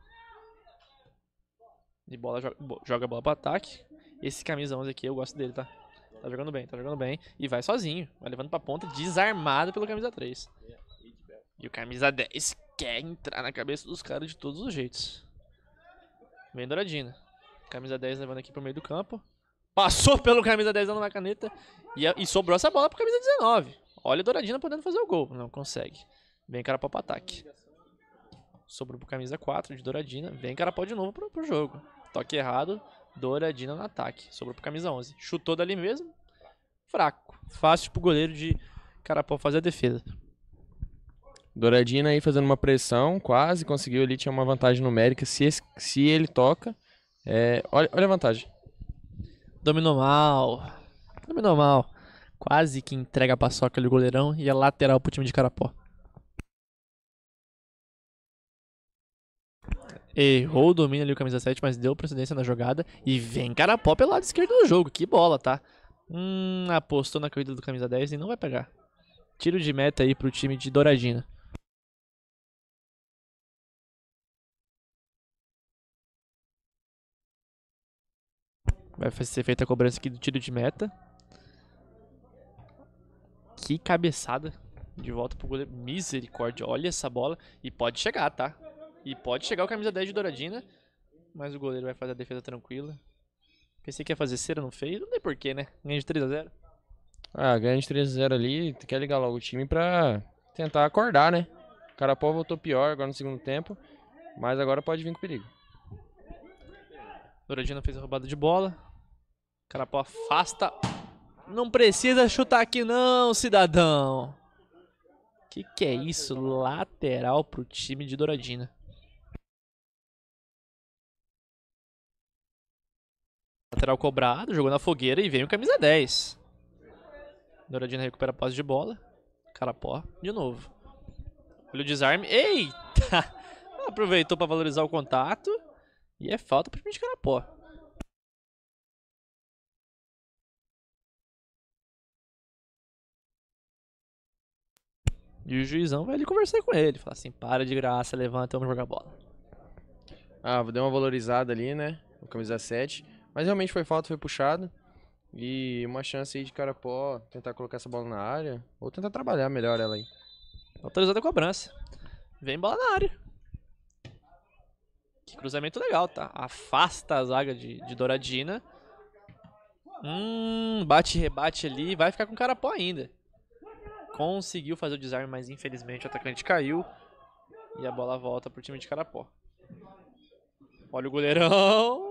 [SPEAKER 1] E joga a bola pro ataque. Esse camisa 11 aqui, eu gosto dele, tá? Tá jogando bem. E vai sozinho. Vai levando pra ponta, desarmado pelo camisa 3. E o camisa 10 quer entrar na cabeça dos caras de todos os jeitos. Vem Douradina. Camisa 10 levando aqui pro meio do campo. Passou pelo camisa 10 dando uma caneta. E sobrou essa bola pro camisa 19. Olha a Douradina podendo fazer o gol. Não consegue. Vem Carapó pro ataque. Sobrou pro camisa 4 de Douradina. Vem Carapó de novo pro jogo. Toque errado. Douradina no ataque. Sobrou pro camisa 11. Chutou dali mesmo. Fraco. Fácil pro goleiro de Carapó fazer a defesa.
[SPEAKER 2] Douradina aí fazendo uma pressão. Quase conseguiu ali. Tinha uma vantagem numérica. Se ele toca. Olha a vantagem.
[SPEAKER 1] Dominou mal. Quase que entrega a paçoca ali o goleirão. E é lateral pro time de Carapó. Errou o domínio ali o camisa 7, mas deu precedência na jogada. E vem Carapó pelo lado esquerdo do jogo. Que bola, tá? Apostou na corrida do camisa 10 e não vai pegar. Tiro de meta aí pro time de Douradina. Vai ser feita a cobrança aqui do tiro de meta. Que cabeçada. De volta pro goleiro. Misericórdia. Olha essa bola. E pode chegar, tá? E pode chegar o camisa 10 de Douradina. Mas o goleiro vai fazer a defesa tranquila. Pensei que ia fazer cera, não fez. Não tem porquê, né? Ganha de 3-0.
[SPEAKER 2] Ganha de 3-0 ali. Quer ligar logo o time pra tentar acordar, né? Carapó voltou pior agora no segundo tempo. Mas agora pode vir com perigo.
[SPEAKER 1] Douradina fez a roubada de bola. Carapó afasta. Não precisa chutar aqui não, cidadão. Que é isso? Lateral pro time de Douradina. Lateral cobrado, jogou na fogueira e vem o camisa 10. Douradina recupera a posse de bola. Carapó, de novo. Olha o desarme. Eita! Aproveitou para valorizar o contato. E é falta pro time de Carapó. E o juizão vai ali conversar com ele. Falar assim, para de graça, levanta, vamos jogar bola.
[SPEAKER 2] Ah, deu uma valorizada ali, né? O camisa 7. Mas realmente foi falta, foi puxado. E uma chance aí de Carapó tentar colocar essa bola na área. Ou tentar trabalhar melhor ela aí.
[SPEAKER 1] Autorizada a cobrança. Vem bola na área. Que cruzamento legal, tá? Afasta a zaga de Douradina. Bate e rebate ali. Vai ficar com o Carapó ainda. Conseguiu fazer o desarme, mas infelizmente o atacante caiu. E a bola volta pro time de Carapó. Olha o goleirão.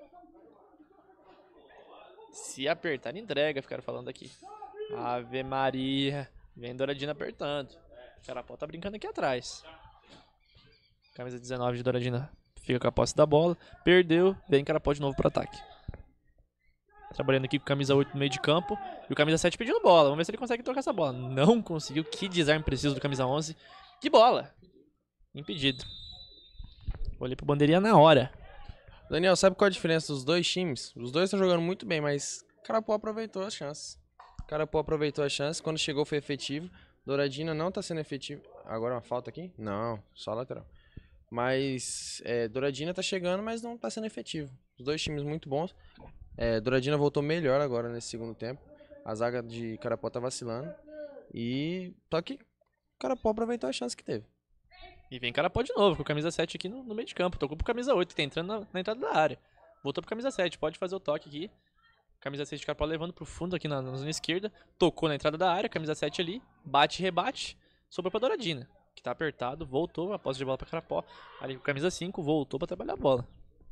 [SPEAKER 1] Se apertar, entrega, ficaram falando aqui. Ave Maria. Vem Douradina apertando. O Carapó tá brincando aqui atrás. Camisa 19 de Douradina fica com a posse da bola. Perdeu. Vem Carapó de novo pro ataque. Trabalhando aqui com camisa 8 no meio de campo. E o camisa 7 pedindo bola. Vamos ver se ele consegue trocar essa bola. Não conseguiu. Que desarme preciso do camisa 11. Que bola. Impedido. Olhei pro bandeirinha na hora.
[SPEAKER 2] Daniel, sabe qual a diferença dos dois times? Os dois estão jogando muito bem, mas Carapó aproveitou as chances. Carapó aproveitou as chances. Quando chegou foi efetivo. Douradina não tá sendo efetivo. Agora uma falta aqui? Não, só lateral. Mas Douradina tá chegando, mas não tá sendo efetivo. Os dois times muito bons. Douradina voltou melhor agora nesse segundo tempo. A zaga de Carapó tá vacilando. E só que Carapó aproveitou a chance que teve.
[SPEAKER 1] E vem Carapó de novo, com o camisa 7 aqui no meio de campo. Tocou pro camisa 8, que tá entrando na entrada da área. Voltou pro camisa 7, pode fazer o toque aqui. Camisa 6 de Carapó levando pro fundo aqui na zona esquerda. Tocou na entrada da área, camisa 7 ali. Bate e rebate. Sobrou pra Douradina, que tá apertado. Voltou, a posse de bola pra Carapó. Ali com camisa 5, voltou pra trabalhar a bola.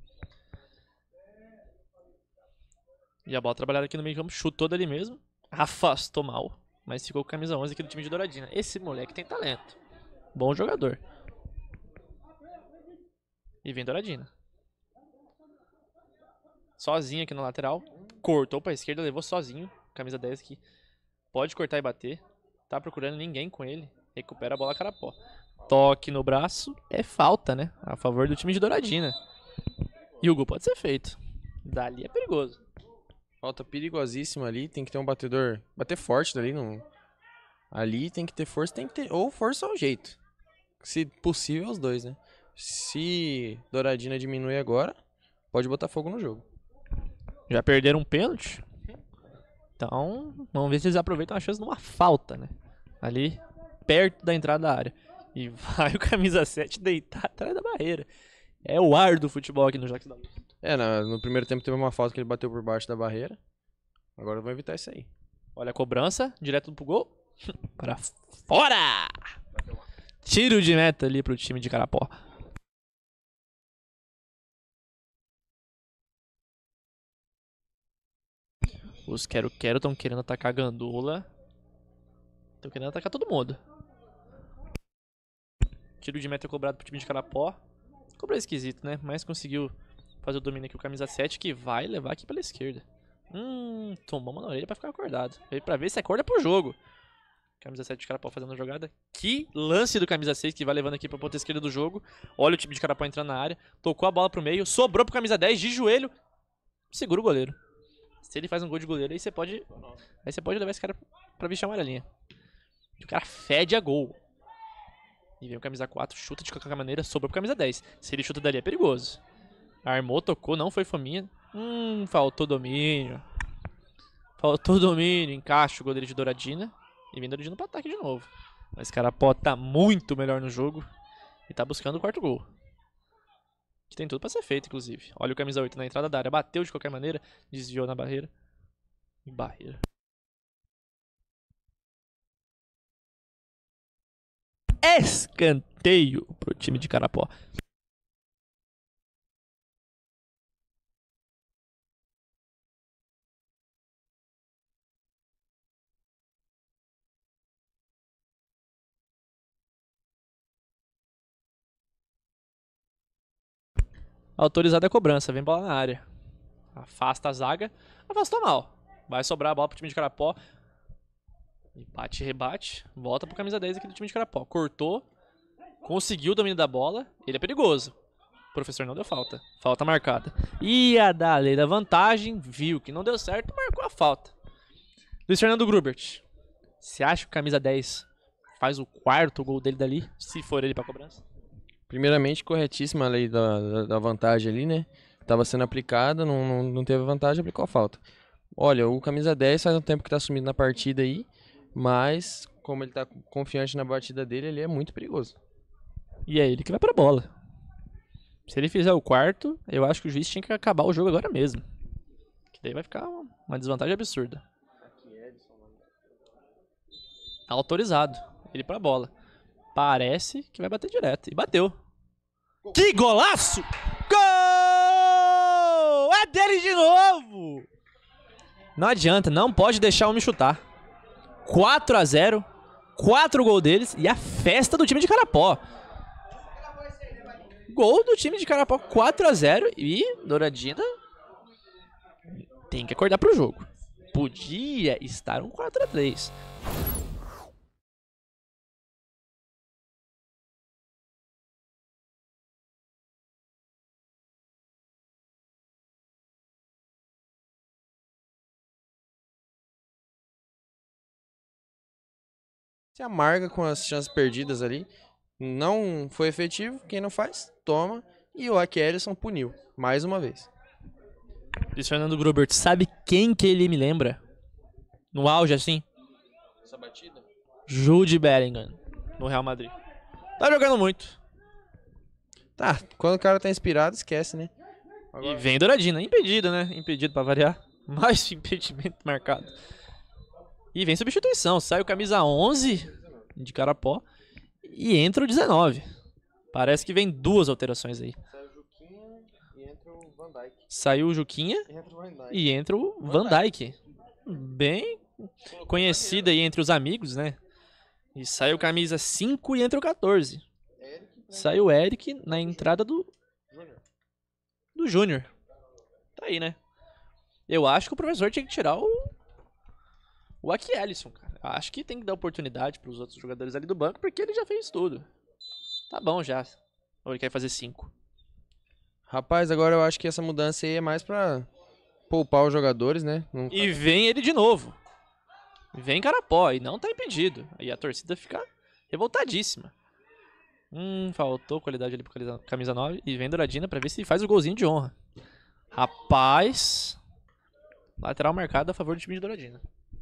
[SPEAKER 1] E a bola trabalhada aqui no meio de campo, chutou dali mesmo. Afastou mal, mas ficou com camisa 11 aqui do time de Douradina. Esse moleque tem talento. Bom jogador. E vem Douradina. Sozinho aqui no lateral. Cortou pra esquerda, levou sozinho. Camisa 10 aqui. Pode cortar e bater. Tá procurando ninguém com ele. Recupera a bola Carapó. Toque no braço. É falta, né? A favor do time de Douradina. E o gol pode ser feito. Dali é perigoso.
[SPEAKER 2] Falta perigosíssima ali. Tem que ter um batedor. Bater forte dali. Não... Ali tem que ter força. Tem que ter ou força ou jeito. Se possível, os dois, né? Se Douradina diminui agora, pode botar fogo no jogo.
[SPEAKER 1] Já perderam um pênalti. Então, vamos ver se eles aproveitam a chance numa falta, né? Ali, perto da entrada da área. E vai o camisa 7 deitar atrás da barreira. É o ar do futebol aqui no Jacques da Luz.
[SPEAKER 2] No primeiro tempo teve uma falta que ele bateu por baixo da barreira. Agora vão evitar isso aí.
[SPEAKER 1] Olha a cobrança, direto pro gol. Para fora! Tiro de meta ali pro time de Carapó. Os quero-quero estão querendo atacar a Gandula. Estão querendo atacar todo mundo. Tiro de meta cobrado pro time de Carapó. Cobrou esquisito, né? Mas conseguiu fazer o domínio aqui o camisa 7, que vai levar aqui pela esquerda. Tomou uma na orelha pra ficar acordado. Veio pra ver se acorda pro jogo. Camisa 7 de Carapó fazendo a jogada. Que lance do camisa 6 que vai levando aqui pra ponta esquerda do jogo. Olha o time de Carapó entrando na área. Tocou a bola pro meio. Sobrou pro camisa 10 de joelho. Segura o goleiro. Se ele faz um gol de goleiro, aí você pode levar esse cara pra vestir a amarelinha. O cara fede a gol. E vem o camisa 4, chuta de qualquer maneira, sobrou pro camisa 10. Se ele chuta dali é perigoso. Armou, tocou, não foi fominha. Faltou domínio. Faltou domínio, encaixa o goleiro de Douradina. E vem Douradina pro ataque de novo. Mas Carapó tá muito melhor no jogo. E tá buscando o quarto gol. Que tem tudo pra ser feito, inclusive. Olha o camisa 8 na entrada da área. Bateu de qualquer maneira. Desviou na barreira. Barreira. Escanteio pro time de Carapó. Autorizada a cobrança. Vem bola na área. Afasta a zaga. Afastou mal. Vai sobrar a bola pro time de Carapó. E bate e rebate. Volta pro camisa 10 aqui do time de Carapó. Cortou. Conseguiu o domínio da bola. Ele é perigoso. O professor não deu falta. Falta marcada. Ia dar a lei da vantagem. Viu que não deu certo. Marcou a falta. Luiz Fernando Grubert. Você acha que o camisa 10 faz o quarto gol dele dali? Se for ele pra cobrança?
[SPEAKER 2] Primeiramente, corretíssima a lei da vantagem ali, né? Tava sendo aplicada, não teve vantagem, aplicou a falta. Olha, o camisa 10 faz um tempo que tá sumido na partida aí, mas como ele tá confiante na batida dele, ele é muito perigoso.
[SPEAKER 1] E é ele que vai pra bola. Se ele fizer o quarto, eu acho que o juiz tinha que acabar o jogo agora mesmo. Que daí vai ficar uma desvantagem absurda. Autorizado. Ele pra bola. Parece que vai bater direto. E bateu. Que golaço! Gol! É dele de novo! Não adianta, não pode deixar o homem chutar. 4-0, 4 gols deles e a festa do time de Carapó. Gol do time de Carapó, 4-0 e Douradina tem que acordar pro jogo. Podia estar um 4-3.
[SPEAKER 2] Se amarga com as chances perdidas ali. Não foi efetivo, quem não faz, toma. E o Ellison puniu, mais uma vez.
[SPEAKER 1] Luiz Fernando Grubert, sabe quem que ele me lembra? No auge, assim?
[SPEAKER 2] Essa batida?
[SPEAKER 1] Jude Bellingham, no Real Madrid. Tá jogando muito.
[SPEAKER 2] Tá, quando o cara tá inspirado, esquece, né?
[SPEAKER 1] E vem Douradina, impedido, né? Impedido pra variar. Mais impedimento marcado. E vem substituição. Sai o camisa 11 de Carapó e entra o 19. Parece que vem 2 alterações aí.
[SPEAKER 2] Saiu o Juquinha e entra o Van Dijk.
[SPEAKER 1] Saiu o Juquinha e entra o Van Dijk. Bem conhecido aí entre os amigos, né? E sai o camisa 5 e entra o 14. Saiu o Eric na entrada do Júnior. Tá aí, né? Eu acho que o professor tinha que tirar o Ellison, cara. Eu acho que tem que dar oportunidade pros outros jogadores ali do banco, porque ele já fez tudo. Tá bom já. Ou ele quer fazer 5.
[SPEAKER 2] Rapaz, agora eu acho que essa mudança aí é mais pra poupar os jogadores, né?
[SPEAKER 1] E vem ele de novo. Vem Carapó e não tá impedido. Aí a torcida fica revoltadíssima. Faltou qualidade ali pro camisa 9. E vem Douradina pra ver se faz o golzinho de honra. Rapaz. Lateral marcado a favor do time de Douradina.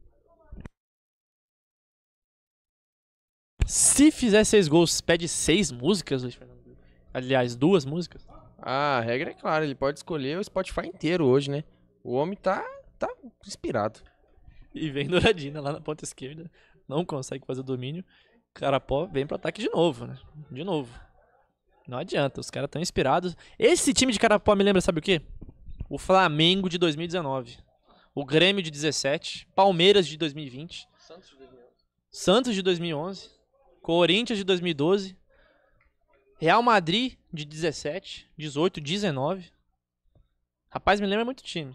[SPEAKER 1] Se fizer 6 gols, pede 6 músicas, Luiz Fernando. Aliás, 2 músicas.
[SPEAKER 2] A regra é clara, ele pode escolher o Spotify inteiro hoje, né? O homem tá inspirado.
[SPEAKER 1] E vem Douradina lá na ponta esquerda. Não consegue fazer o domínio. Carapó vem pro ataque de novo, né? De novo. Não adianta, os caras estão inspirados. Esse time de Carapó me lembra, sabe o quê? O Flamengo de 2019. O Grêmio de 17. Palmeiras de 2020. Santos de 2011. Corinthians de 2012. Real Madrid de 17, 18, 19. Rapaz, me lembra muito time.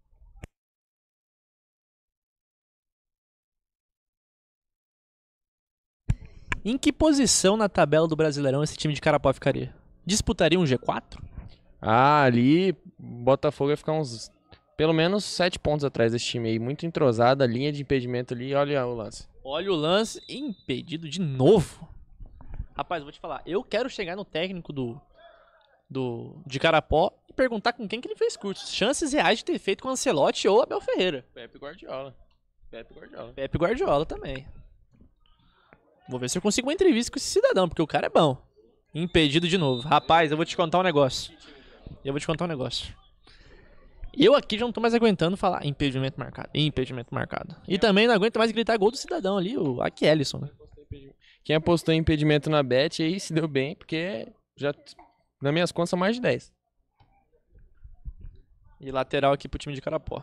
[SPEAKER 1] Em que posição na tabela do Brasileirão esse time de Carapó ficaria? Disputaria um G4?
[SPEAKER 2] Ah, ali Botafogo vai ficar uns pelo menos 7 pontos atrás desse time aí, muito entrosado, a linha de impedimento ali, olha o lance.
[SPEAKER 1] Olha o lance, impedido de novo. Rapaz, vou te falar, eu quero chegar no técnico de Carapó e perguntar com quem que ele fez cursos. Chances reais de ter feito com o Ancelotti ou Abel Ferreira.
[SPEAKER 2] Pepe Guardiola.
[SPEAKER 1] Pepe Guardiola também. Vou ver se eu consigo uma entrevista com esse cidadão, porque o cara é bom. Impedido de novo. Rapaz, eu vou te contar um negócio. Eu aqui já não tô mais aguentando falar impedimento marcado. E também não aguento mais gritar gol do cidadão ali, o Ellison, né?
[SPEAKER 2] Quem apostou em impedimento na bet aí se deu bem, porque já nas minhas contas são mais de 10.
[SPEAKER 1] E lateral aqui pro time de Carapó.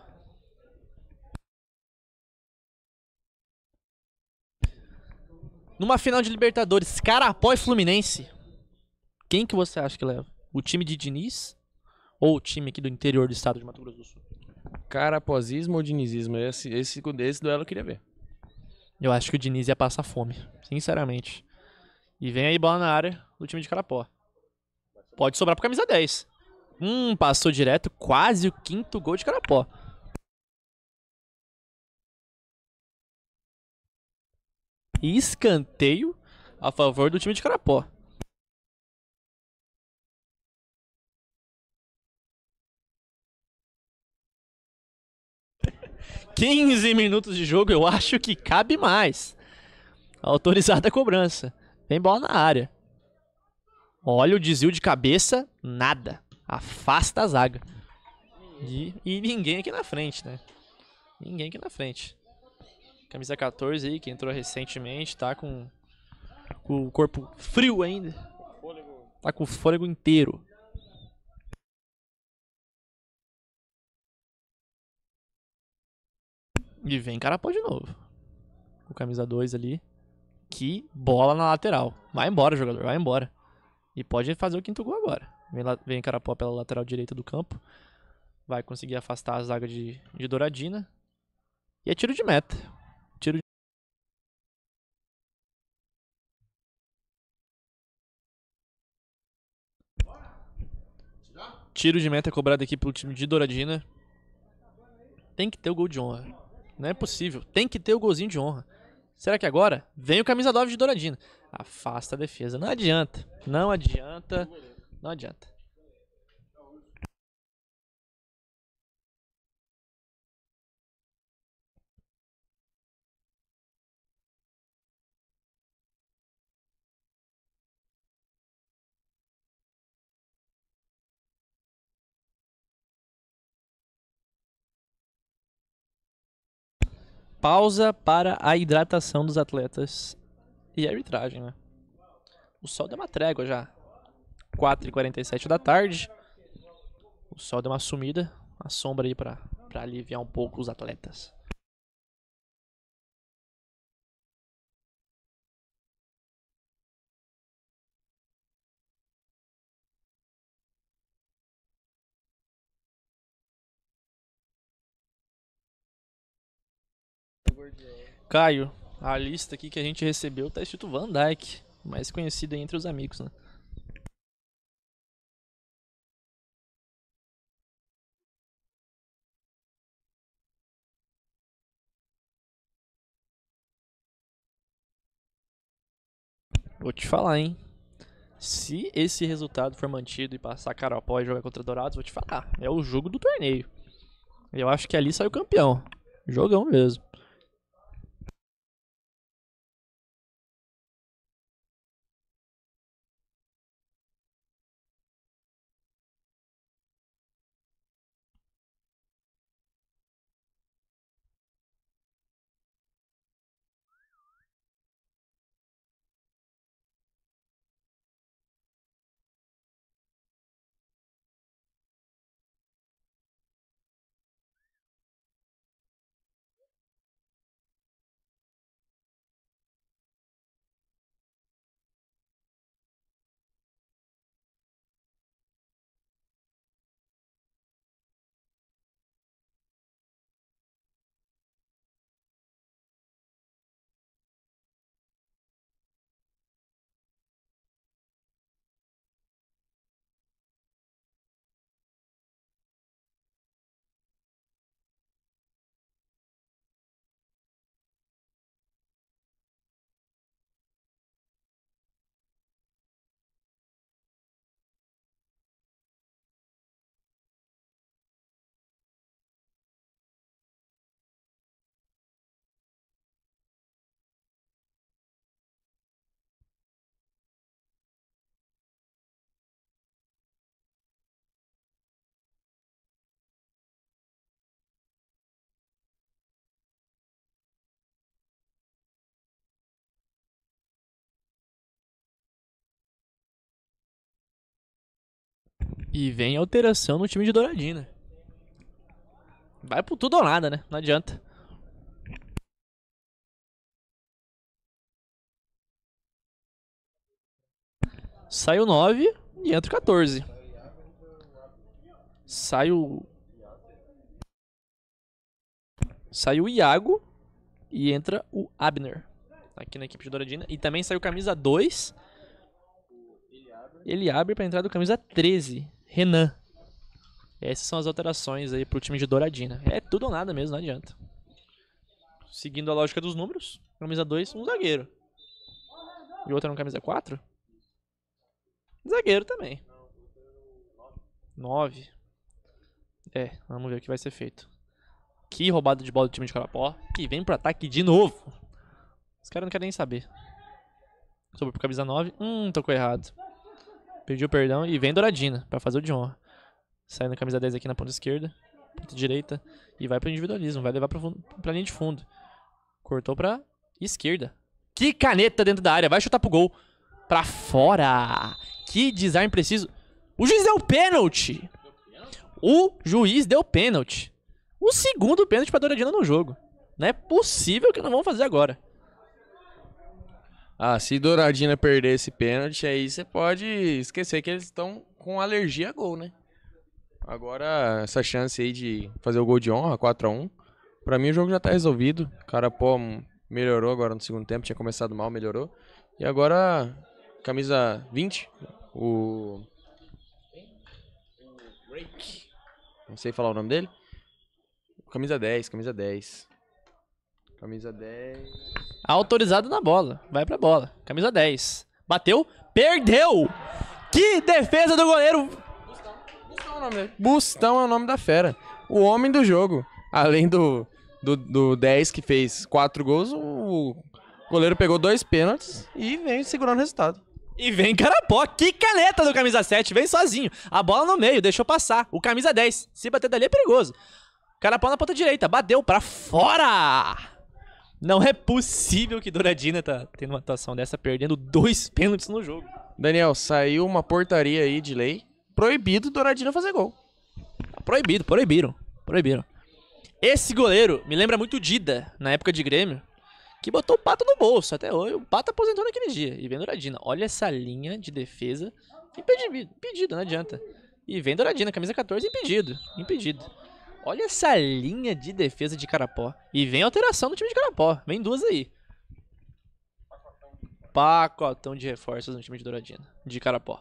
[SPEAKER 1] Numa final de Libertadores, Carapó e Fluminense, quem que você acha que leva? O time de Diniz ou o time aqui do interior do estado de Mato Grosso do Sul?
[SPEAKER 2] Carapozismo ou dinizismo? Esse duelo eu queria ver.
[SPEAKER 1] Eu acho que o Diniz ia passar fome, sinceramente. E vem aí bola na área do time de Carapó. Pode sobrar pro camisa 10. Passou direto, quase o 5º gol de Carapó. E escanteio a favor do time de Carapó. 15 minutos de jogo, eu acho que cabe mais. Autorizada a cobrança. Vem bola na área. Olha o desvio de cabeça, nada. Afasta a zaga. E ninguém aqui na frente, né? Ninguém aqui na frente. Camisa 14 aí, que entrou recentemente, tá com o corpo frio ainda. Tá com o fôlego inteiro. E vem Carapó de novo. O camisa 2 ali. Que bola na lateral. Vai embora, jogador, vai embora. E pode fazer o quinto gol agora. Vem Carapó pela lateral direita do campo. Vai conseguir afastar a zaga de Douradina. E é tiro de meta. Tiro de meta cobrado aqui pelo time de Douradina. Tem que ter o gol de honra. Não é possível. Tem que ter o golzinho de honra. Será que agora? Vem o camisa 9 de Douradina. Afasta a defesa. Não adianta. Não adianta. Não adianta. Pausa para a hidratação dos atletas e a arbitragem, né? O sol deu uma trégua já. 4h47 da tarde. O sol deu uma sumida. Uma sombra aí para aliviar um pouco os atletas. Caio, a lista aqui que a gente recebeu tá escrito Van Dijk, mais conhecido entre os amigos, né? Vou te falar, hein? Se esse resultado for mantido e passar Carapó e jogar contra Dourados, vou te falar. É o jogo do torneio. Eu acho que ali sai o campeão. Jogão mesmo. E vem alteração no time de Douradina. Vai por tudo ou nada, né? Não adianta. Sai o 9 e entra o 14. Sai o Iago e entra o Abner. Aqui na equipe de Douradina. E também sai o camisa 2. Ele abre pra entrada do camisa 13. Renan. Essas são as alterações aí pro time de Douradina. É tudo ou nada mesmo, não adianta. Seguindo a lógica dos números, camisa 2, um zagueiro. E outro no camisa 4? Zagueiro também. 9. Vamos ver o que vai ser feito. Que roubada de bola do time de Carapó. Que vem pro ataque de novo. Os caras não querem nem saber. Sobrou pro camisa 9. Tocou errado. Perdi o perdão e vem Douradina pra fazer o de honra. Sai na camisa 10 aqui na ponta esquerda. Ponta direita. E vai pro individualismo. Vai levar pra linha de fundo. Cortou pra esquerda. Que caneta dentro da área. Vai chutar pro gol. Pra fora. Que desarme preciso. O juiz deu pênalti. O juiz deu pênalti. O segundo pênalti pra Douradina no jogo. Não é possível que não vão fazer agora.
[SPEAKER 2] Ah, se Douradina perder esse pênalti, aí você pode esquecer que eles estão com alergia a gol, né? Agora, essa chance aí de fazer o gol de honra, 4-1, pra mim o jogo já tá resolvido. Carapó melhorou agora no segundo tempo, tinha começado mal, melhorou. E agora, camisa 20, o... não sei falar o nome dele. Camisa 10. Camisa 10.
[SPEAKER 1] Autorizado na bola. Vai pra bola. Camisa 10. Bateu. Perdeu. Que defesa do goleiro.
[SPEAKER 2] Bustão é o nome dele. Bustão é o nome da fera. O homem do jogo. Além do 10 que fez 4 gols, o goleiro pegou 2 pênaltis e vem segurando o resultado.
[SPEAKER 1] E vem Carapó. Que caneta do camisa 7. Vem sozinho. A bola no meio. Deixou passar. O camisa 10. Se bater dali é perigoso. Carapó na ponta direita. Bateu pra fora. Não é possível que Douradina tá tendo uma atuação dessa, perdendo 2 pênaltis no jogo.
[SPEAKER 2] Daniel, saiu uma portaria aí de lei. Proibido Douradina fazer gol.
[SPEAKER 1] Proibiram. Esse goleiro me lembra muito Dida, na época de Grêmio, que botou o Pato no bolso. Até hoje, o Pato aposentou naquele dia. E vem Douradina. Olha essa linha de defesa. Impedido, não adianta. E vem Douradina, camisa 14, impedido. Olha essa linha de defesa de Carapó. E vem alteração no time de Carapó. Vem 2 aí. Pacotão de reforços no time de Douradina. De Carapó.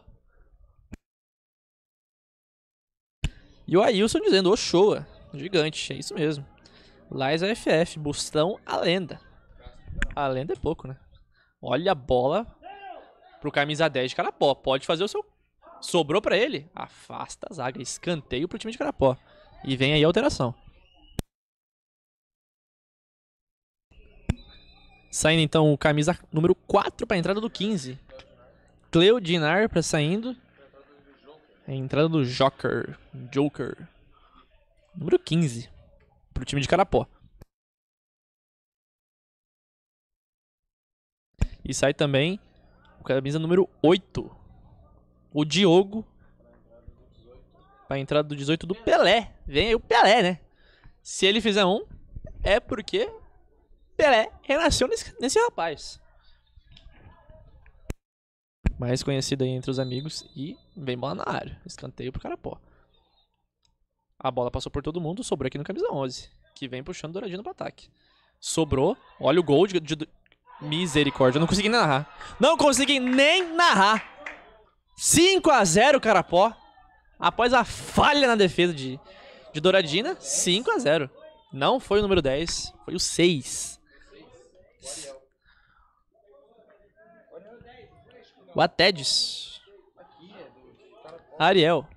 [SPEAKER 1] E o Ailson dizendo, Ochoa. Gigante, é isso mesmo. Liza FF, Bustão, a lenda. A lenda é pouco, né? Olha a bola pro camisa 10 de Carapó. Pode fazer o seu... Sobrou pra ele. Afasta a zaga. Escanteio pro time de Carapó. E vem aí a alteração. Saindo então o camisa número 4 para a entrada do 15. Cleodinar para saindo. A entrada do Joker. Número 15. Para o time de Carapó. E sai também o camisa número 8. O Diogo. Para a entrada do 18 do Pelé. Vem aí o Pelé, né? Se ele fizer um, é porque Pelé renasceu nesse rapaz. Mais conhecido aí entre os amigos. E vem bola na área. Escanteio pro Carapó. A bola passou por todo mundo. Sobrou aqui no camisa 11. Que vem puxando Douradina pro ataque. Sobrou. Olha o gol de... Misericórdia. Eu não consegui nem narrar. Não consegui nem narrar. 5-0 Carapó. Após a falha na defesa de Douradina, 5-0. Não foi o número 10, foi o 6. O Atedes. Ariel.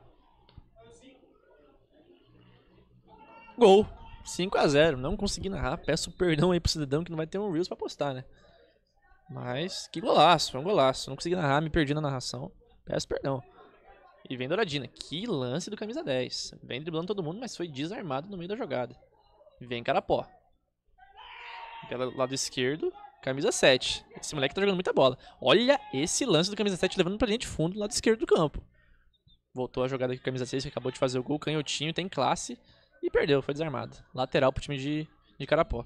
[SPEAKER 1] Gol. 5-0. Não consegui narrar. Peço perdão aí pro cidadão que não vai ter um Reels pra postar, né? Mas que golaço. Foi um golaço. Não consegui narrar, me perdi na narração. Peço perdão. E vem Douradina. Que lance do camisa 10. Vem driblando todo mundo, mas foi desarmado no meio da jogada. Vem Carapó. Pelo lado esquerdo, camisa 7. Esse moleque tá jogando muita bola. Olha esse lance do camisa 7 levando pra linha de fundo, lado esquerdo do campo. Voltou a jogada aqui com camisa 6, que acabou de fazer o gol. Canhotinho, tem classe. E perdeu, foi desarmado. Lateral pro time de Carapó.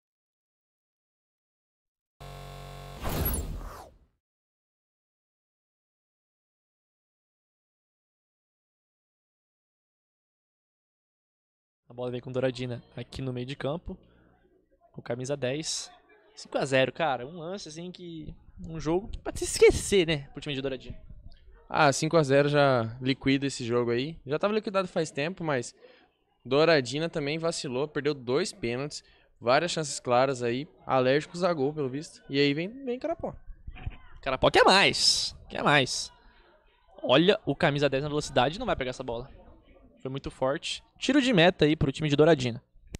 [SPEAKER 1] A bola vem com Douradina aqui no meio de campo. Com camisa 10. 5-0, cara. Um lance assim que... Um jogo pra se esquecer, né? Pro time de Douradina.
[SPEAKER 2] Ah, 5-0 já liquida esse jogo aí. Já tava liquidado faz tempo, mas... Douradina também vacilou. Perdeu 2 pênaltis. Várias chances claras aí. Alérgicos a gol, pelo visto. E aí vem Carapó.
[SPEAKER 1] Carapó quer mais. Quer mais. Olha o camisa 10 na velocidade. Não vai pegar essa bola. Foi muito forte. Tiro de meta aí pro time de Douradina.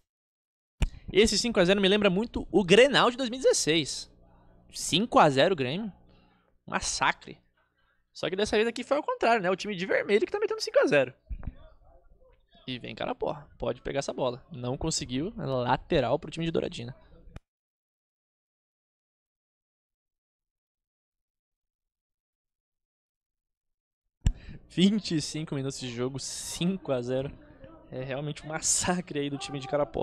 [SPEAKER 1] Esse 5x0 me lembra muito o Grenal de 2016. 5x0 Grêmio. Massacre. Só que dessa vez aqui foi ao contrário, né? O time de vermelho que tá metendo 5x0. E vem Carapó. Pode pegar essa bola. Não conseguiu. Lateral pro time de Douradina. ...25 minutos de jogo, 5x0. É realmente um massacre aí do time de Carapó.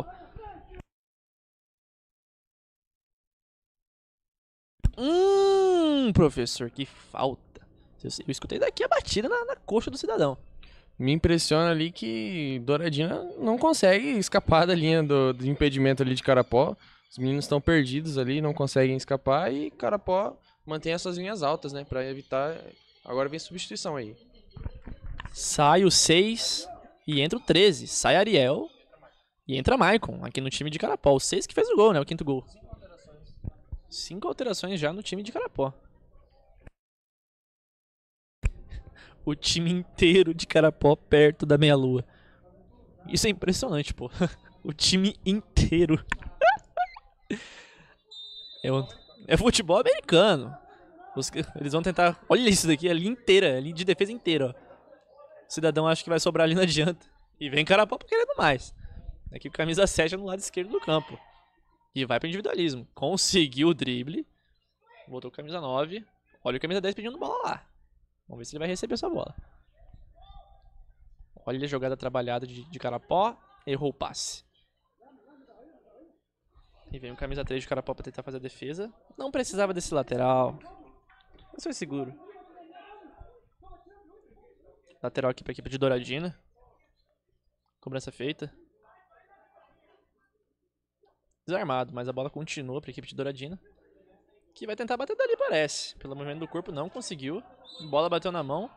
[SPEAKER 1] Professor, que falta. Eu escutei daqui a batida na coxa do cidadão.
[SPEAKER 2] Me impressiona ali que Douradina não consegue escapar da linha do impedimento ali de Carapó. Os meninos estão perdidos ali, não conseguem escapar e Carapó mantém essas linhas altas, né, pra evitar. Agora vem substituição aí.
[SPEAKER 1] Sai o 6 e entra o 13. Sai Ariel e entra Maicon aqui no time de Carapó. O 6 que fez o gol, né, o quinto gol. 5 alterações já no time de Carapó. O time inteiro de Carapó perto da meia-lua. Isso é impressionante, pô. O time inteiro. É futebol americano. Eles vão tentar... Olha isso daqui, a linha inteira. A linha de defesa inteira, ó. O cidadão acha que vai sobrar ali, não adianta. E vem Carapó querendo mais. Aqui o camisa 7 é no lado esquerdo do campo. E vai pro individualismo. Conseguiu o drible. Voltou com a camisa 9. Olha o camisa 10 pedindo bola lá. Vamos ver se ele vai receber essa bola. Olha a jogada trabalhada de Carapó. Errou o passe. E vem o camisa 3 de Carapó pra tentar fazer a defesa. Não precisava desse lateral. Mas foi seguro. Lateral aqui pra equipe de Douradina. Cobrança feita. Desarmado, mas a bola continua pra equipe de Douradina. Que vai tentar bater dali, parece. Pelo movimento do corpo, não conseguiu. Bola bateu na mão.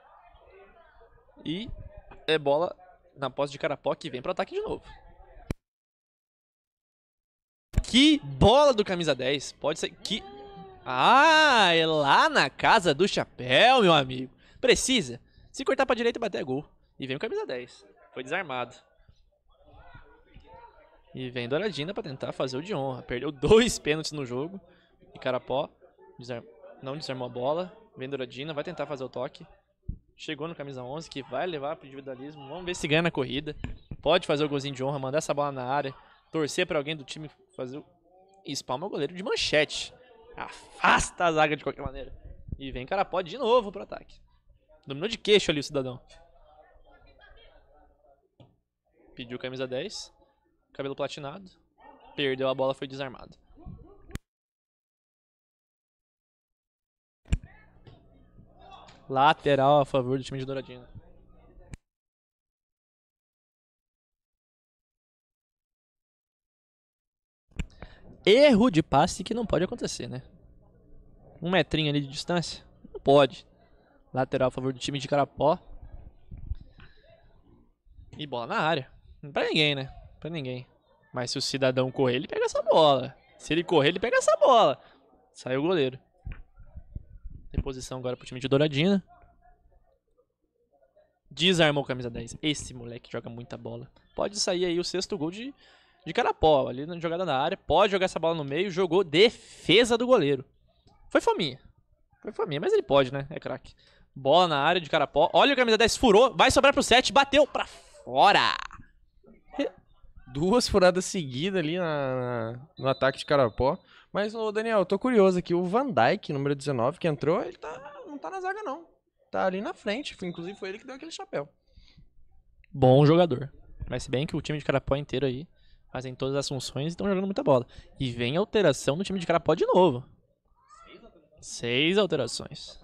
[SPEAKER 1] E é bola na posse de Carapó que vem pro ataque de novo. Que bola do camisa 10. Pode ser que... Ah, é lá na casa do chapéu, meu amigo. Precisa. Se cortar pra direita, bater é gol. E vem o camisa 10. Foi desarmado. E vem Douradina pra tentar fazer o de honra. Perdeu 2 pênaltis no jogo. E Carapó não desarmou a bola. Vem Douradina, vai tentar fazer o toque. Chegou no camisa 11, que vai levar pro individualismo. Vamos ver se ganha na corrida. Pode fazer o golzinho de honra, mandar essa bola na área. Torcer pra alguém do time fazer o... E espalma o goleiro de manchete. Afasta a zaga de qualquer maneira. E vem Carapó de novo pro ataque. Dominou de queixo ali o cidadão. Pediu camisa 10. Cabelo platinado. Perdeu a bola, foi desarmado. Lateral a favor do time de Douradina. Erro de passe que não pode acontecer, né? 1 metrinho ali de distância. Não pode. Lateral a favor do time de Carapó. E bola na área. Pra ninguém, né? Pra ninguém. Mas se o cidadão correr, ele pega essa bola. Se ele correr, ele pega essa bola. Saiu o goleiro. Reposição agora pro time de Douradina. Desarmou o camisa 10. Esse moleque joga muita bola. Pode sair aí o 6º gol de Carapó. Ali na jogada na área. Pode jogar essa bola no meio. Jogou defesa do goleiro. Foi fominha. Foi fominha, mas ele pode, né? É craque. Bola na área de Carapó. Olha o camisa 10, furou. Vai sobrar pro 7. Bateu pra fora.
[SPEAKER 2] 2 furadas seguidas ali no ataque de Carapó. Mas, ô Daniel, eu tô curioso aqui. O Van Dijk, número 19, que entrou, ele não tá na zaga, não. Tá ali na frente. Inclusive, foi ele que deu aquele chapéu.
[SPEAKER 1] Bom jogador. Mas se bem que o time de Carapó inteiro aí fazem todas as funções e estão jogando muita bola. E vem alteração no time de Carapó de novo. 6 alterações.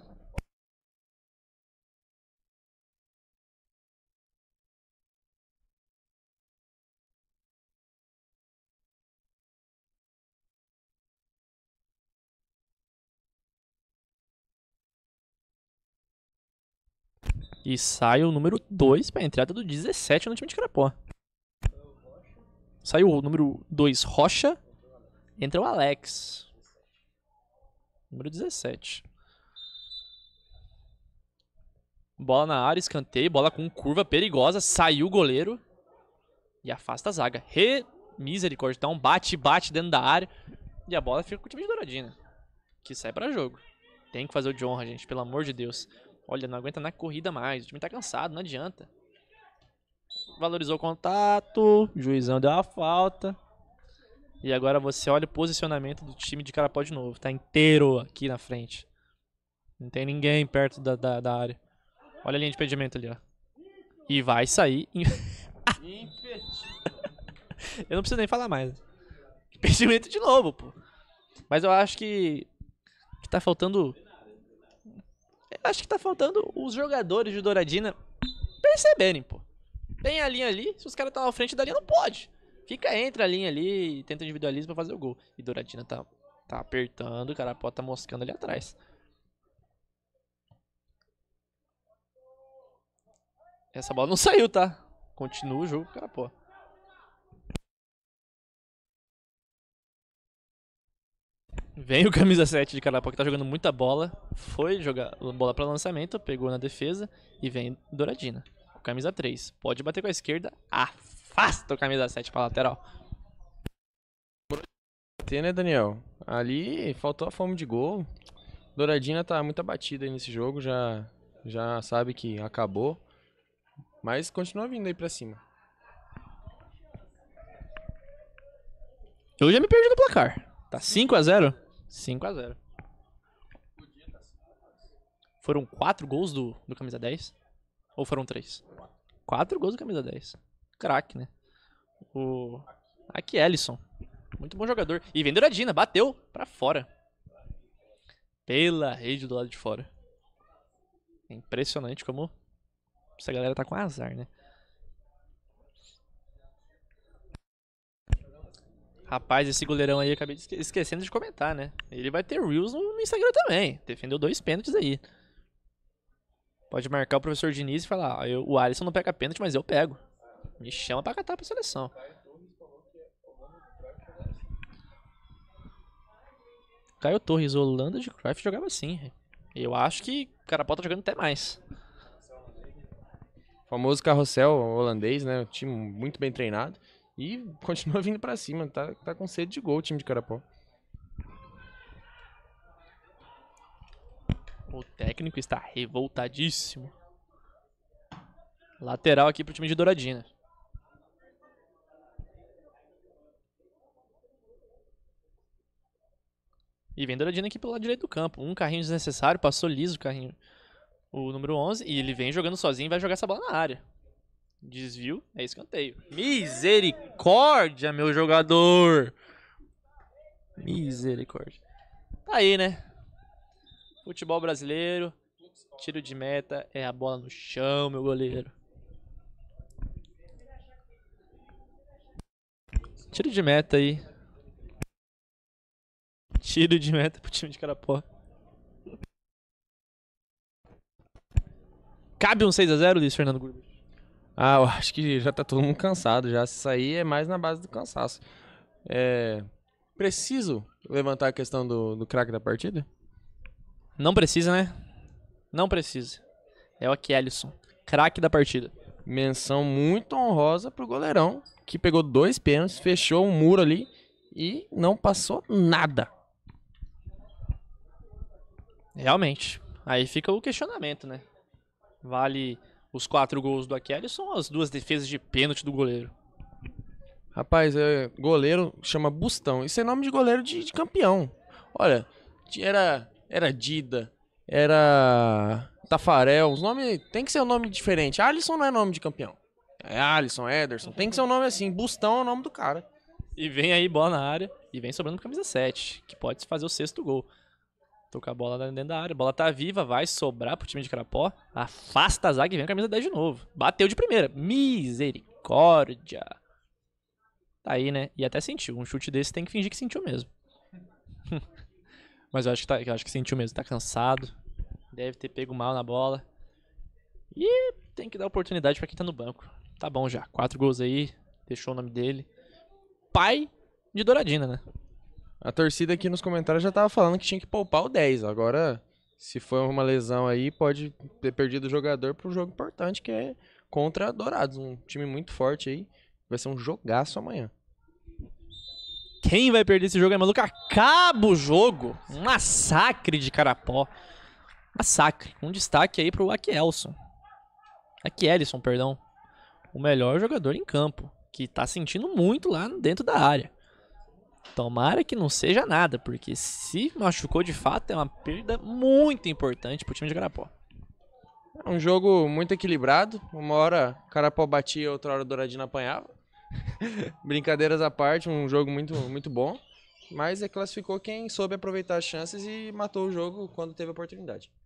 [SPEAKER 1] E sai o número 2 para a entrada do 17 no time de Carapó. Saiu o número 2, Rocha. Entra o Alex. Número 17. Bola na área, escanteio. Bola com curva perigosa. Saiu o goleiro. E afasta a zaga. Misericórdia. Então bate dentro da área. E a bola fica com o time de Douradina. Que sai pra jogo. Tem que fazer o de honra, gente. Pelo amor de Deus. Olha, não aguenta na corrida mais. O time tá cansado, não adianta. Valorizou o contato. O juizão deu a falta. E agora você olha o posicionamento do time de Carapó de novo. Tá inteiro aqui na frente. Não tem ninguém perto da área. Olha a linha de impedimento ali, ó. E vai sair. Eu não preciso nem falar mais. Impedimento de novo, pô. Mas eu acho que tá faltando. Eu acho que tá faltando os jogadores de Douradina perceberem, pô. Tem a linha ali, se os caras estão à frente da linha, não pode. Fica entre a linha ali e tenta individualismo pra fazer o gol. E Douradina tá apertando, o Carapó tá moscando ali atrás. Essa bola não saiu, tá? Continua o jogo, Carapó. Vem o camisa 7 de Carapó que tá jogando muita bola. Foi jogar bola pra lançamento, pegou na defesa e vem Douradina. O camisa 3. Pode bater com a esquerda, afasta o camisa 7 pra lateral.
[SPEAKER 2] Tem, né, Daniel? Ali faltou a fome de gol. Douradina tá muito abatida aí nesse jogo, já sabe que acabou. Mas continua vindo aí pra cima.
[SPEAKER 1] Eu já me perdi no placar. Tá 5-0? 5-0. Foram 4 gols do camisa 10? Ou foram 3? 4 gols do camisa 10. Craque, né? Aqui, Ellison. Muito bom jogador. E vem Douradina, bateu pra fora. Pela rede do lado de fora. É impressionante como essa galera tá com azar, né? Rapaz, esse goleirão aí, eu acabei esquecendo de comentar, né? Ele vai ter Reels no Instagram também. Defendeu 2 pênaltis aí. Pode marcar o professor Diniz e falar: o Alisson não pega pênalti, mas eu pego. Me chama pra catar pra seleção. Caio Torres, Holanda de Cruyff jogava assim. Eu acho que o Carapó tá jogando até mais.
[SPEAKER 2] Famoso carrossel holandês, né? Um time muito bem treinado. E continua vindo pra cima. Tá com sede de gol o time de Carapó.
[SPEAKER 1] O técnico está revoltadíssimo. Lateral aqui pro time de Douradina. E vem Douradina aqui pelo lado direito do campo. Um carrinho desnecessário, passou liso o carrinho. O número 11. E ele vem jogando sozinho e vai jogar essa bola na área. Desvio, é escanteio. Misericórdia, meu jogador. Misericórdia. Tá aí, né? Futebol brasileiro. Tiro de meta é a bola no chão, meu goleiro. Tiro de meta aí. Tiro de meta pro time de Carapó. Cabe um 6-0, Luiz Fernando Gruber?
[SPEAKER 2] Ah, eu acho que já tá todo mundo cansado já. Isso aí é mais na base do cansaço. Preciso levantar a questão do craque da partida?
[SPEAKER 1] Não precisa, né? Não precisa. É o Ellison, craque da partida.
[SPEAKER 2] Menção muito honrosa pro goleirão, que pegou 2 pênaltis, fechou um muro ali e não passou nada.
[SPEAKER 1] Realmente. Aí fica o questionamento, né? Vale os 4 gols do Ellison ou as 2 defesas de pênalti do goleiro?
[SPEAKER 2] Rapaz, goleiro chama Bustão. Isso é nome de goleiro de campeão. Olha, era Dida, era Tafarel. Os nomes tem que ser um nome diferente. Alisson não é nome de campeão. É Alisson, Ederson. Tem que ser um nome assim. Bustão é o nome do cara.
[SPEAKER 1] E vem aí bola na área e vem sobrando pro camisa 7, que pode fazer o 6º gol. Tocar a bola dentro da área. A bola tá viva, vai sobrar pro time de Carapó. Afasta a zaga e vem a camisa 10 de novo. Bateu de primeira. Misericórdia. Tá aí, né? E até sentiu. Um chute desse tem que fingir que sentiu mesmo. Mas eu acho que sentiu mesmo. Tá cansado. Deve ter pego mal na bola. E tem que dar oportunidade pra quem tá no banco. Tá bom já. 4 gols aí. Deixou o nome dele. Pai de Douradina, né?
[SPEAKER 2] A torcida aqui nos comentários já tava falando que tinha que poupar o 10. Agora, se for uma lesão aí, pode ter perdido o jogador pro jogo importante, que é contra Dourados. Um time muito forte aí. Vai ser um jogaço amanhã.
[SPEAKER 1] Quem vai perder esse jogo é maluco. Acaba o jogo. Um massacre de Carapó. Massacre. Um destaque aí pro Akielson. Akielson, perdão. O melhor jogador em campo. Que tá sentindo muito lá dentro da área. Tomara que não seja nada, porque se machucou de fato é uma perda muito importante pro time de Carapó.
[SPEAKER 2] É um jogo muito equilibrado. Uma hora Carapó batia, outra hora Douradina apanhava. Brincadeiras à parte, um jogo muito bom. Mas classificou quem soube aproveitar as chances e matou o jogo quando teve a oportunidade.